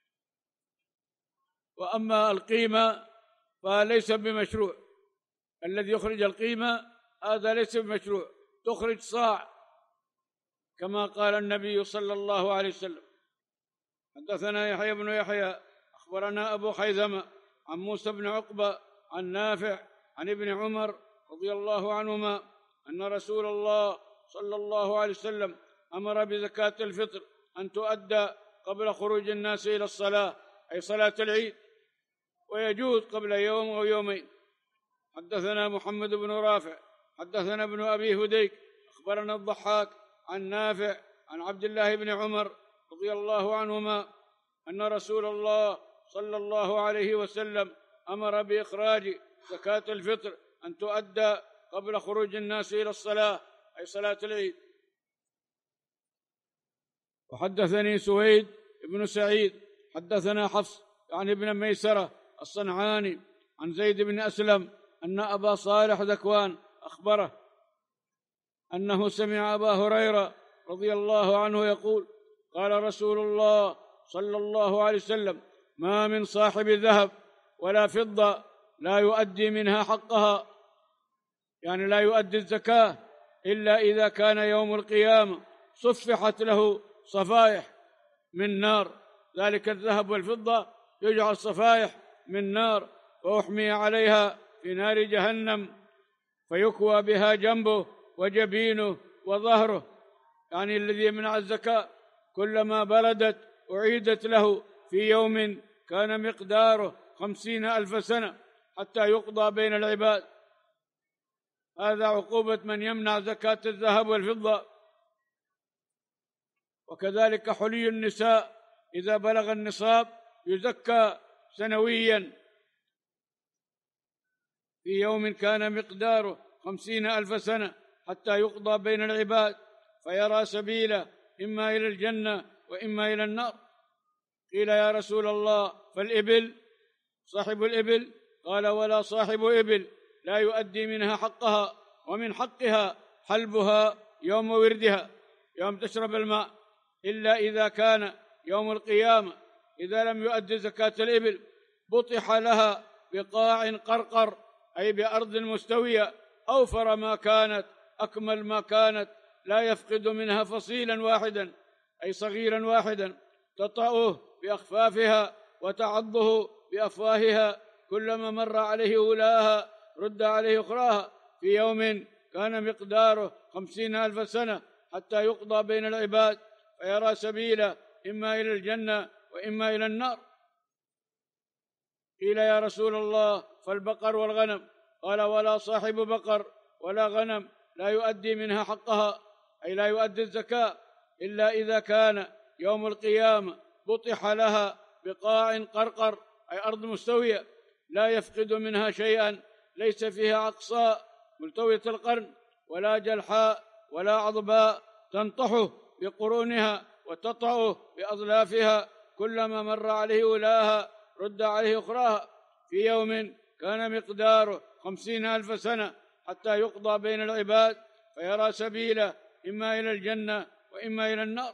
وأما القيمة فليس بمشروع، الذي يخرج القيمة هذا ليس بمشروع، تخرج صاع كما قال النبي صلى الله عليه وسلم. حدثنا يحيى بن يحيى أخبرنا أبو خيثمة عن موسى بن عقبة عن نافع عن ابن عمر رضي الله عنهما أن رسول الله صلى الله عليه وسلم أمر بزكاة الفطر أن تؤدى قبل خروج الناس إلى الصلاة، أي صلاة العيد، ويجوز قبل يوم أو يومين. حدثنا محمد بن رافع حدثنا ابن أبي هديك أخبرنا الضحاك عن نافع عن عبد الله بن عمر رضي الله عنهما أن رسول الله صلى الله عليه وسلم أمر بإخراج زكاة الفطر أن تؤدى قبل خروج الناس إلى الصلاة، أي صلاة العيد. وحدثني سويد بن سعيد حدثنا حفص يعني ابن ميسرة الصنعاني عن زيد بن أسلم أن أبا صالح ذكوان أخبره أنه سمع أبا هريرة رضي الله عنه يقول: قال رسول الله صلى الله عليه وسلم: ما من صاحب ذهب ولا فضة لا يؤدي منها حقها، يعني لا يؤدي الزكاة إلا إذا كان يوم القيامة صفحت له صفائح من نار، ذلك الذهب والفضة يجعل صفائح من نار وأحمي عليها في نار جهنم، فيكوى بها جنبه وجبينه وظهره، يعني الذي يمنع الزكاة كلما بردت أعيدت له في يوم كان مقداره خمسين ألف سنة حتى يقضى بين العباد. هذا عقوبة من يمنع زكاة الذهب والفضة. وكذلك حلي النساء إذا بلغ النصاب يزكى سنويا في يوم كان مقداره خمسين ألف سنة حتى يقضى بين العباد فيرى سبيله إما إلى الجنة وإما إلى النار. قيل: يا رسول الله فالإبل، صاحب الإبل؟ قال: ولا صاحب إبل لا يؤدي منها حقها، ومن حقها حلبها يوم وردها، يوم تشرب الماء، إلا إذا كان يوم القيامة إذا لم يؤدي زكاة الإبل بطح لها بقاع قرقر، أي بأرض مستوية، أوفر ما كانت أكمل ما كانت، لا يفقد منها فصيلا واحدا، أي صغيرا واحدا، تطأه بأخفافها وتعضه بأفواهها، كلما مر عليه أولاها رد عليه أخراها، في يوم كان مقداره خمسين ألف سنة حتى يقضى بين العباد فيرى سبيله إما إلى الجنة وإما إلى النار. قيل: يا رسول الله فالبقر والغنم؟ قال: ولا صاحب بقر ولا غنم لا يؤدي منها حقها، أي لا يؤدي الزكاة إلا إذا كان يوم القيامة بطح لها بقاع قرقر، أي أرض مستوية لا يفقد منها شيئا، ليس فيها عقصاء ملتوية القرن ولا جلحاء ولا عضباء، تنطحه بقرونها وتطأه بأظلافها، كلما مر عليه أولاها رد عليه أخراها، في يوم كان مقداره خمسين ألف سنة حتى يقضى بين العباد فيرى سبيله إما إلى الجنة وإما إلى النار.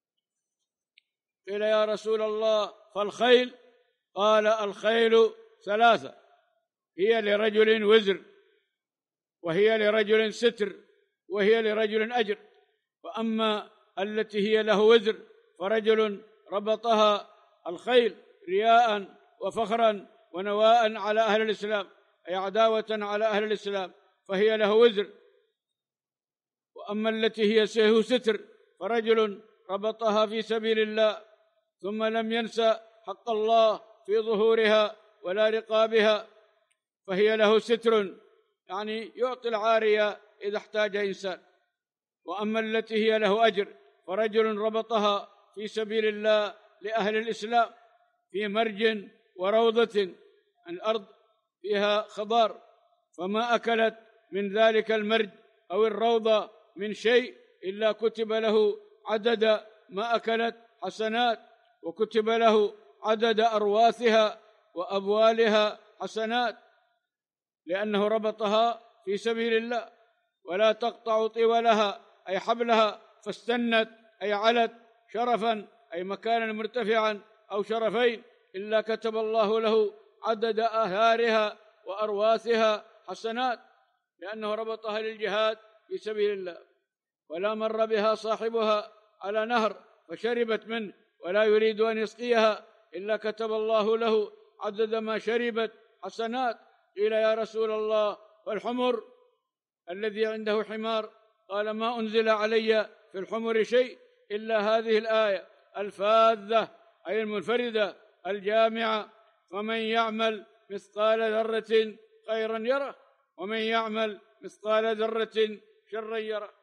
قيل: يا رسول الله فالخيل؟ قال: الخيل ثلاثة: هي لرجل وزر، وهي لرجل ستر، وهي لرجل أجر. وأما التي هي له وزر فرجل ربطها الخيل رياء وفخرا ونواء على أهل الإسلام، أي عداوة على أهل الإسلام، فهي له وزر. وأما التي هي سيه ستر فرجل ربطها في سبيل الله ثم لم ينسى حق الله في ظهورها ولا رقابها فهي له ستر، يعني يعطي العارية إذا احتاج إنسان. وأما التي هي له أجر فرجل ربطها في سبيل الله لأهل الإسلام في مرج وروضة، الأرض فيها خضار، فما أكلت من ذلك المرج أو الروضة من شيء إلا كتب له عدد ما أكلت حسنات، وكتب له عدد أرواثها وأبوالها حسنات، لأنه ربطها في سبيل الله. ولا تقطع طولها أي حبلها، فاستنت أي علت شرفا أي مكانا مرتفعا أو شرفين، إلا كتب الله له عدد آثارها وأرواثها حسنات، لأنه ربطها للجهاد في سبيل الله. ولا مر بها صاحبها على نهر فشربت منه ولا يريد أن يسقيها، إلا كتب الله له عدد ما شربت حسنات. قيل يا رسول الله فالحمر الذي عنده حمار؟ قال ما أنزل علي في الحمر شيء إلا هذه الآية الفاذة أي المنفردة الجامعة: فمن يعمل مثقال ذرة خيرا يره ومن يعمل مثقال ذرة شرا يره.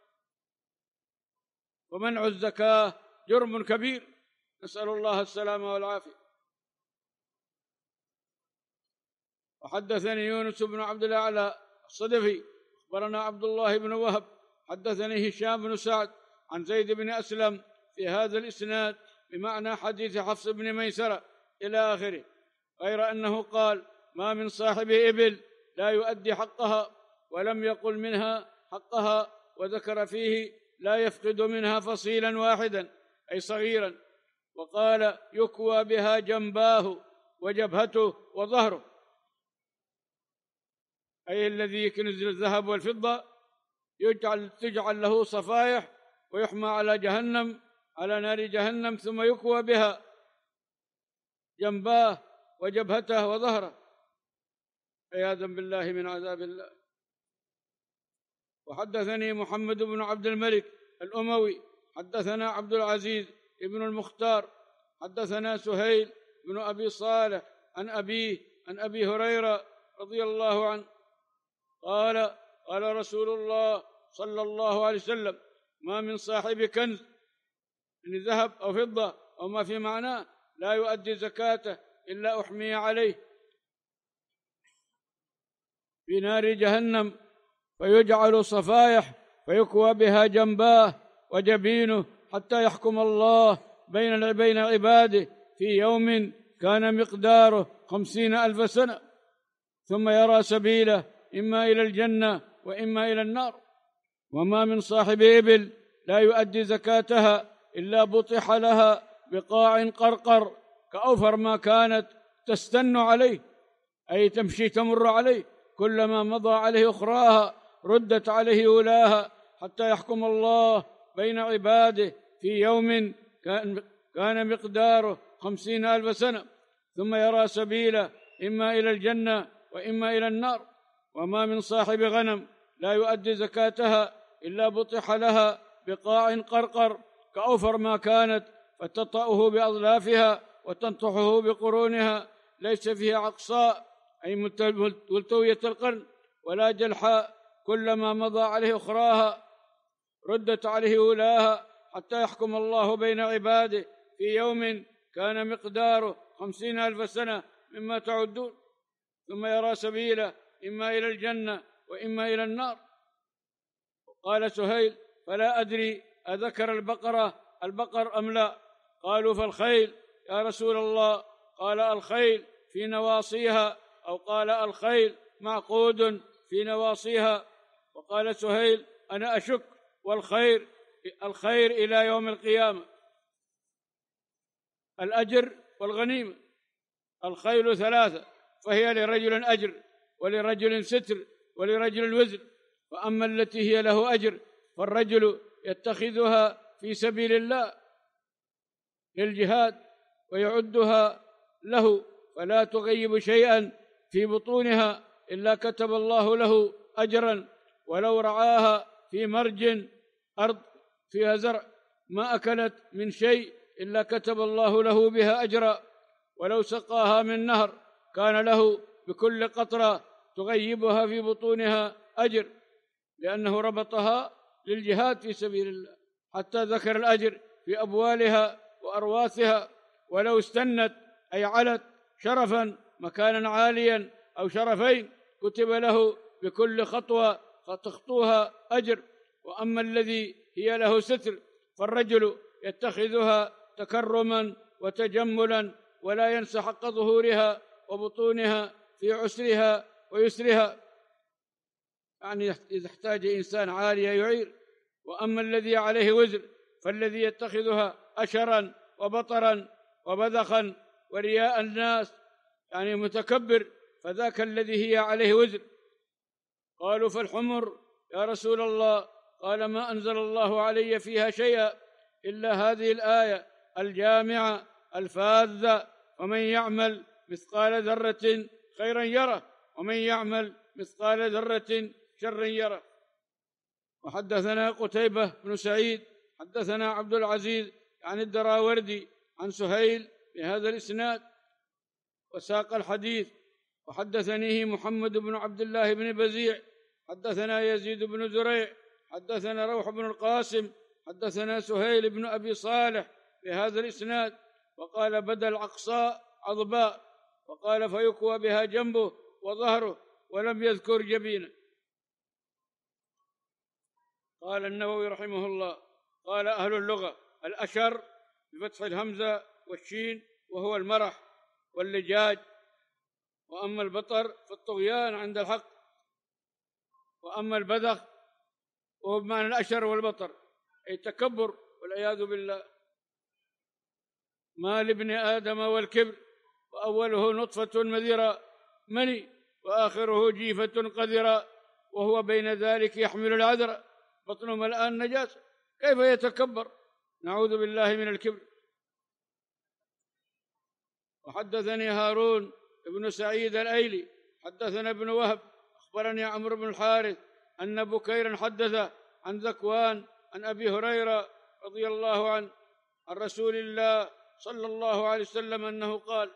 ومنع الزكاة جرم كبير، نسأل الله السلامة والعافية. وحدثني يونس بن عبد الأعلى الصدفي أخبرنا عبد الله بن وهب حدثني هشام بن سعد عن زيد بن أسلم في هذا الإسناد بمعنى حديث حفص بن ميسرة إلى آخره، غير أنه قال ما من صاحب إبل لا يؤدي حقها، ولم يقل منها حقها، وذكر فيه لا يفقد منها فصيلا واحدا أي صغيرا، وقال يكوى بها جنباه وجبهته وظهره، أي الذي يكنز الذهب والفضة يجعل تجعل له صفائح ويحمى على جهنم على نار جهنم، ثم يكوى بها جنباه وجبهته وظهره عياذا بالله من عذاب الله. وحدثني محمد بن عبد الملك الأموي حدثنا عبد العزيز ابن المختار حدثنا سهيل بن أبي صالح عن أبيه عن أبي هريرة رضي الله عنه قال قال رسول الله صلى الله عليه وسلم ما من صاحب كنز من ذهب أو فضة أو ما في معناه لا يؤدي زكاته إلا أحمي عليه في نار جهنم فيجعل صفائح فيكوى بها جنباه وجبينه حتى يحكم الله بين بين عباده في يوم كان مقداره خمسين ألف سنة، ثم يرى سبيله إما إلى الجنة وإما إلى النار. وما من صاحب إبل لا يؤدي زكاتها إلا بطح لها بقاع قرقر كأوفر ما كانت تستن عليه، أي تمشي تمر عليه، كلما مضى عليه أخراها ردت عليه أولاها حتى يحكم الله بين عباده في يوم كان مقداره خمسين ألف سنة، ثم يرى سبيله إما إلى الجنة وإما إلى النار. وما من صاحب غنم لا يؤدي زكاتها إلا بطح لها بقاع قرقر كأوفر ما كانت فتطأه بأظلافها وتنطحه بقرونها، ليس فيها عقصاء أي ملتوية القرن ولا جلحاء، كلما مضى عليه أخراها ردت عليه أولاها حتى يحكم الله بين عباده في يوم كان مقداره خمسين ألف سنة مما تعدون، ثم يرى سبيله إما إلى الجنة وإما إلى النار. قال سهيل فلا أدري أذكر البقرة البقر أم لا؟ قالوا فالخيل يا رسول الله؟ قال الخيل في نواصيها، أو قال الخيل معقود في نواصيها. وقال سهيل أنا أشك، والخير الخير إلى يوم القيامة، الأجر والغنيمة. الخيل ثلاثة فهي لرجل أجر ولرجل ستر ولرجل وزر، فأما التي هي له أجر فالرجل يتخذها في سبيل الله للجهاد ويعدها له فلا تغيب شيئا في بطونها إلا كتب الله له أجرا، ولو رعاها في مرج أرض فيها زرع ما أكلت من شيء إلا كتب الله له بها أجرا، ولو سقاها من نهر كان له بكل قطرة تغيبها في بطونها أجر، لأنه ربطها للجهاد في سبيل الله، حتى ذكر الأجر في أبوالها وأرواثها. ولو استنت أي علت شرفا مكانا عاليا أو شرفين كتب له بكل خطوة فتخطوها أجر. وأما الذي هي له ستر فالرجل يتخذها تكرما وتجملا ولا ينسى حق ظهورها وبطونها في عسرها ويسرها، يعني إذا احتاج إنسان عالية يعير. وأما الذي عليه وزر فالذي يتخذها أشرا وبطرا وبذخا ورياء الناس، يعني متكبر، فذاك الذي هي عليه وزر. قالوا فالحمر يا رسول الله؟ قال ما أنزل الله علي فيها شيئا إلا هذه الآية الجامعة الفاذة: ومن يعمل مثقال ذرة خيرا يره ومن يعمل مثقال ذرة شرا يره. وحدثنا قتيبة بن سعيد حدثنا عبد العزيز عن الدراوردي عن سهيل بهذا الإسناد وساق الحديث. وحدثنيه محمد بن عبد الله بن بزيع حدثنا يزيد بن زريع حدثنا روح بن القاسم حدثنا سهيل بن أبي صالح بهذا الإسناد، وقال بدا العقصاء عضباء، وقال فيكوى بها جنبه وظهره، ولم يذكر جبينه. قال النووي رحمه الله: قال أهل اللغة: الأشر بفتح الهمزة والشين وهو المرح واللجاج، وأما البطر فالطغيان عند الحق، وأما البذخ وهو بمعنى الأشر والبطر أي التكبر والعياذ بالله. ما لابن آدم والكبر، وأوله نطفة مذرة مني وآخره جيفة قذرة وهو بين ذلك يحمل العذر، بطنه ملآن نجاسة، كيف يتكبر؟ نعوذ بالله من الكبر. وحدثني هارون بن سعيد الأيلي حدثنا ابن وهب أخبرني عمرو بن الحارث أن بكيرا حدث عن ذكوان عن أبي هريرة رضي الله عنه عن رسول الله صلى الله عليه وسلم أنه قال: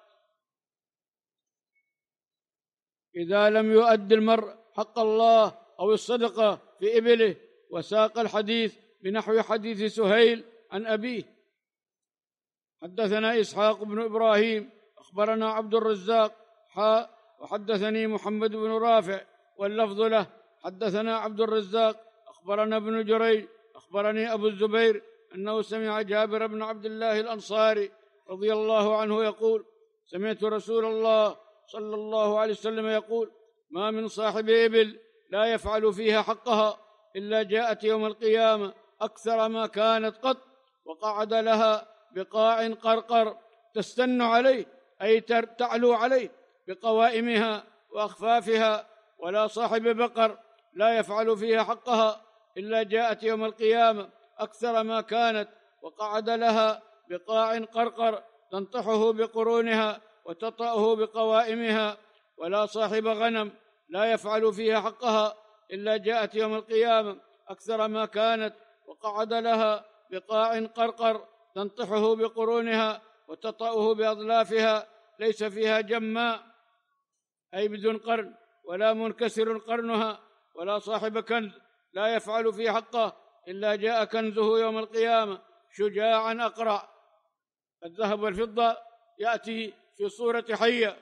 إذا لم يؤد المرء حق الله أو الصدقة في إبله. وساق الحديث بنحو حديث سهيل عن أبيه. حدثنا إسحاق بن إبراهيم أخبرنا عبد الرزاق حاء وحدثني محمد بن رافع واللفظ له. حدثنا عبد الرزاق أخبرنا ابن جريج أخبرني أبو الزبير أنه سمع جابر بن عبد الله الأنصاري رضي الله عنه يقول: سمعت رسول الله صلى الله عليه وسلم يقول: ما من صاحب إبل لا يفعل فيها حقها إلا جاءت يوم القيامة أكثر ما كانت قط، وقعد لها بقاع قرقر تستن عليه أي تعلو عليه بقوائمها وأخفافها. ولا صاحب بقر لا يفعل فيها حقها إلا جاءت يوم القيامة أكثر ما كانت، وقعد لها بقاع قرقر تنطحه بقرونها وتطأه بقوائمها. ولا صاحب غنم لا يفعل فيها حقها إلا جاءت يوم القيامة أكثر ما كانت، وقعد لها بقاع قرقر تنطحه بقرونها وتطأه بأظلافها، ليس فيها جماء أي بدون قرن، ولا منكسر قرنها. ولا صاحب كنز لا يفعل في حقه إلا جاء كنزه يوم القيامة شجاعا أقرع. الذهب والفضة يأتي في صورة حية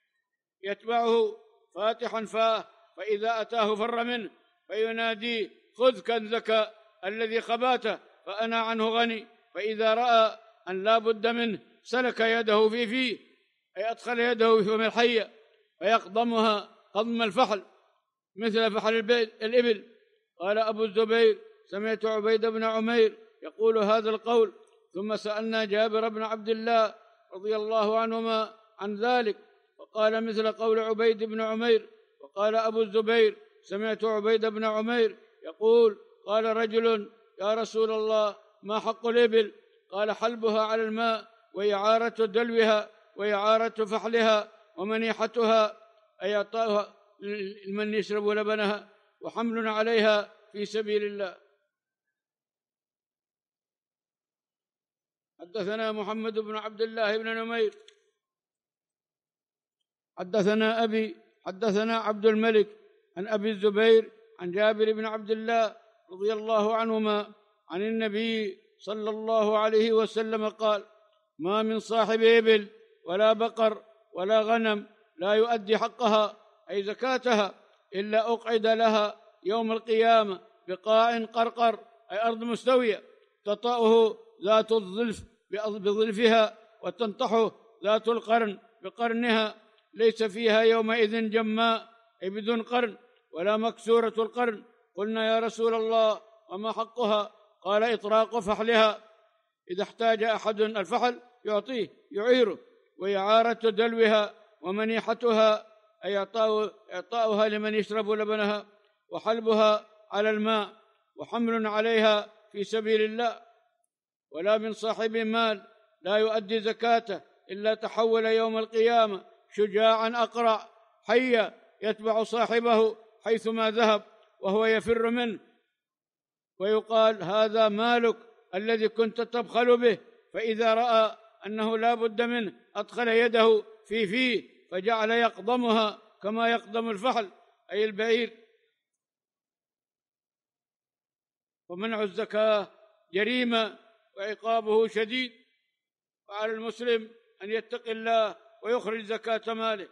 يتبعه فاتحا فاه، فإذا أتاه فر منه فيناديه: خذ كنزك الذي خباته فأنا عنه غني. فإذا رأى أن لا بد منه سلك يده في فيه أي أدخل يده في فم الحية فيقضمها قضم الفحل مثل فحل الإبل. قال أبو الزبير: سمعت عبيد بن عمير يقول هذا القول، ثم سألنا جابر بن عبد الله رضي الله عنهما عن ذلك فقال مثل قول عبيد بن عمير. وقال أبو الزبير: سمعت عبيد بن عمير يقول: قال رجل: يا رسول الله ما حق الإبل؟ قال: حلبها على الماء وإعارة دلوها وإعارة فحلها ومنيحتها أي إعطاؤها لمن يشرب لبنها، وحمل عليها في سبيل الله. حدثنا محمد بن عبد الله بن نمير حدثنا أبي حدثنا عبد الملك عن أبي الزبير عن جابر بن عبد الله رضي الله عنهما عن النبي صلى الله عليه وسلم قال: ما من صاحب إبل ولا بقر ولا غنم لا يؤدي حقها أي زكاتها إلا أقعد لها يوم القيامة بقاع قرقر أي أرض مستوية تطأه ذات الظلف بظلفها وتنطحه ذات القرن بقرنها، ليس فيها يومئذ جماء أي بدون قرن ولا مكسورة القرن. قلنا: يا رسول الله وما حقها؟ قال: إطراق فحلها، إذا احتاج أحد الفحل يعطيه يعيره، وإعارة دلوها، ومنيحتها أي إعطاؤها لمن يشرب لبنها، وحلبها على الماء، وحمل عليها في سبيل الله. ولا من صاحب مال لا يؤدي زكاته إلا تحول يوم القيامة شجاعا أقرع حيا يتبع صاحبه حيثما ذهب وهو يفر منه، ويقال: هذا مالك الذي كنت تبخل به، فإذا رأى أنه لا بد منه أدخل يده في فيه فجعل يقضمها كما يقضم الفحل أي البعير. ومنع الزكاة جريمة وعقابه شديد، وعلى المسلم أن يتقي الله ويخرج زكاة ماله.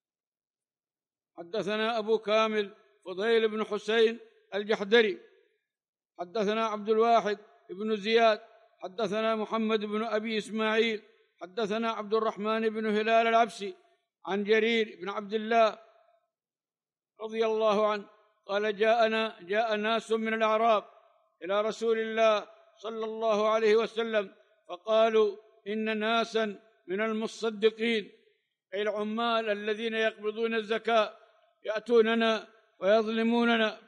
حدثنا أبو كامل فضيل بن حسين الجحدري حدثنا عبد الواحد بن زياد حدثنا محمد بن أبي إسماعيل حدثنا عبد الرحمن بن هلال العبسي عن جرير بن عبد الله رضي الله عنه قال: جاءنا جاء ناس من الأعراب إلى رسول الله صلى الله عليه وسلم فقالوا: إن ناسا من المصدقين أي العمال الذين يقبضون الزكاة يأتوننا ويظلموننا.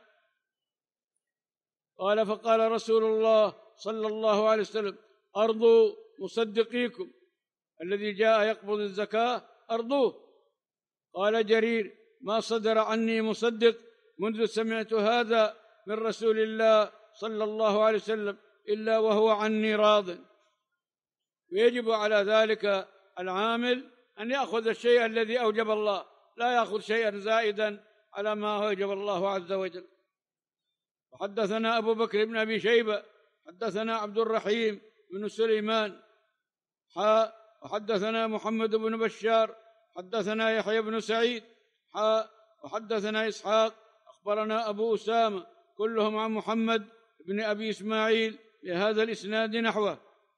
قال: فقال رسول الله صلى الله عليه وسلم: أرضوا مصدقيكم، الذي جاء يقبض الزكاة أرضوه. قال جرير: ما صدر عني مصدق منذ سمعت هذا من رسول الله صلى الله عليه وسلم إلا وهو عني راض. ويجب على ذلك العامل أن يأخذ الشيء الذي أوجب الله، لا يأخذ شيئا زائدا على ما أوجب الله عز وجل. وحدثنا أبو بكر بن أبي شيبة حدثنا عبد الرحيم بن سليمان حاء وحدثنا محمد بن بشار حدثنا يحيى بن سعيد حاء وحدثنا إسحاق أخبرنا أبو أسامة كلهم عن محمد بن أبي إسماعيل لهذا الإسناد نحوه.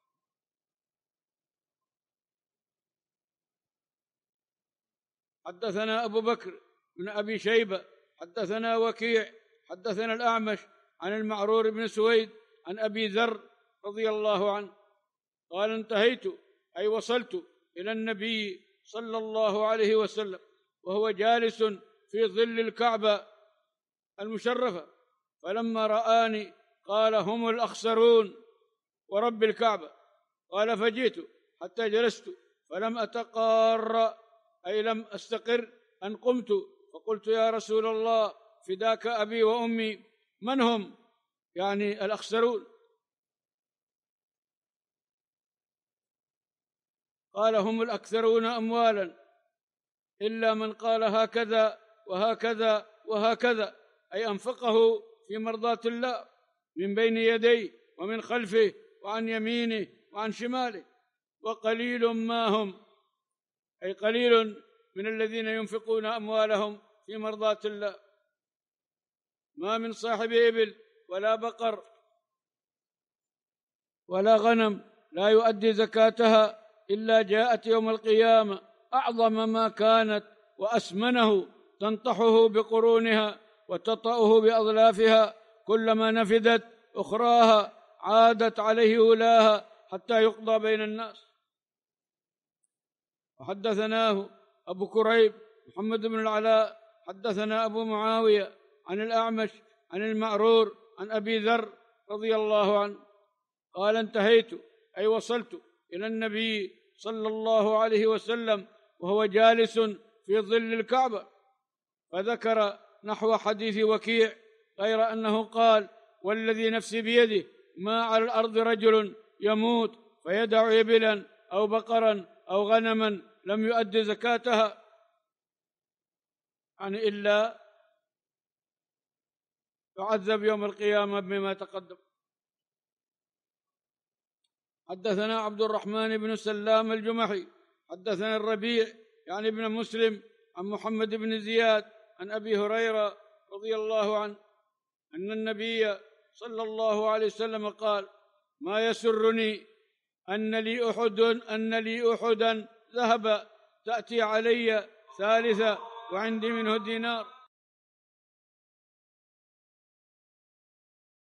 حدثنا أبو بكر بن أبي شيبة حدثنا وكيع حدثنا الأعمش عن المعرور بن سويد عن أبي ذر رضي الله عنه قال: انتهيت أي وصلت إلى النبي صلى الله عليه وسلم وهو جالس في ظل الكعبة المشرفة، فلما رآني قال: هم الأخسرون ورب الكعبة. قال: فجئت حتى جلست فلم أتقار أي لم أستقر أن قمت، فقلت: يا رسول الله فداك أبي وأمي، من هم يعني الأخسرون؟ قال: هم الأكثرون أموالا إلا من قال هكذا وهكذا وهكذا، أي أنفقه في مرضاة الله من بين يديه ومن خلفه وعن يمينه وعن شماله، وقليل ما هم أي قليل من الذين ينفقون أموالهم في مرضاة الله. ما من صاحب إبل ولا بقر ولا غنم لا يؤدي زكاتها إلا جاءت يوم القيامة أعظم ما كانت وأسمنه تنطحه بقرونها وتطأه بأظلافها، كلما نفدت أخراها عادت عليه ولاها حتى يقضى بين الناس. وحدثناه أبو كريب محمد بن العلاء حدثنا أبو معاوية عن الأعمش عن المعرور عن أبي ذر رضي الله عنه قال: انتهيت أي وصلت إلى النبي صلى الله عليه وسلم وهو جالس في ظل الكعبة، فذكر نحو حديث وكيع، غير أنه قال: والذي نفسي بيده ما على الأرض رجل يموت فيدع إبلا أو بقرا أو غنما لم يؤد زكاتها، يعني إلا يعذب يوم القيامة بما تقدم. حدثنا عبد الرحمن بن سلام الجمحي حدثنا الربيع يعني ابن مسلم عن محمد بن زياد عن أبي هريرة رضي الله عنه أن النبي صلى الله عليه وسلم قال: ما يسرني أن لي أحد أن لي أحدا ذهب تأتي علي ثالثة وعندي منه دينار.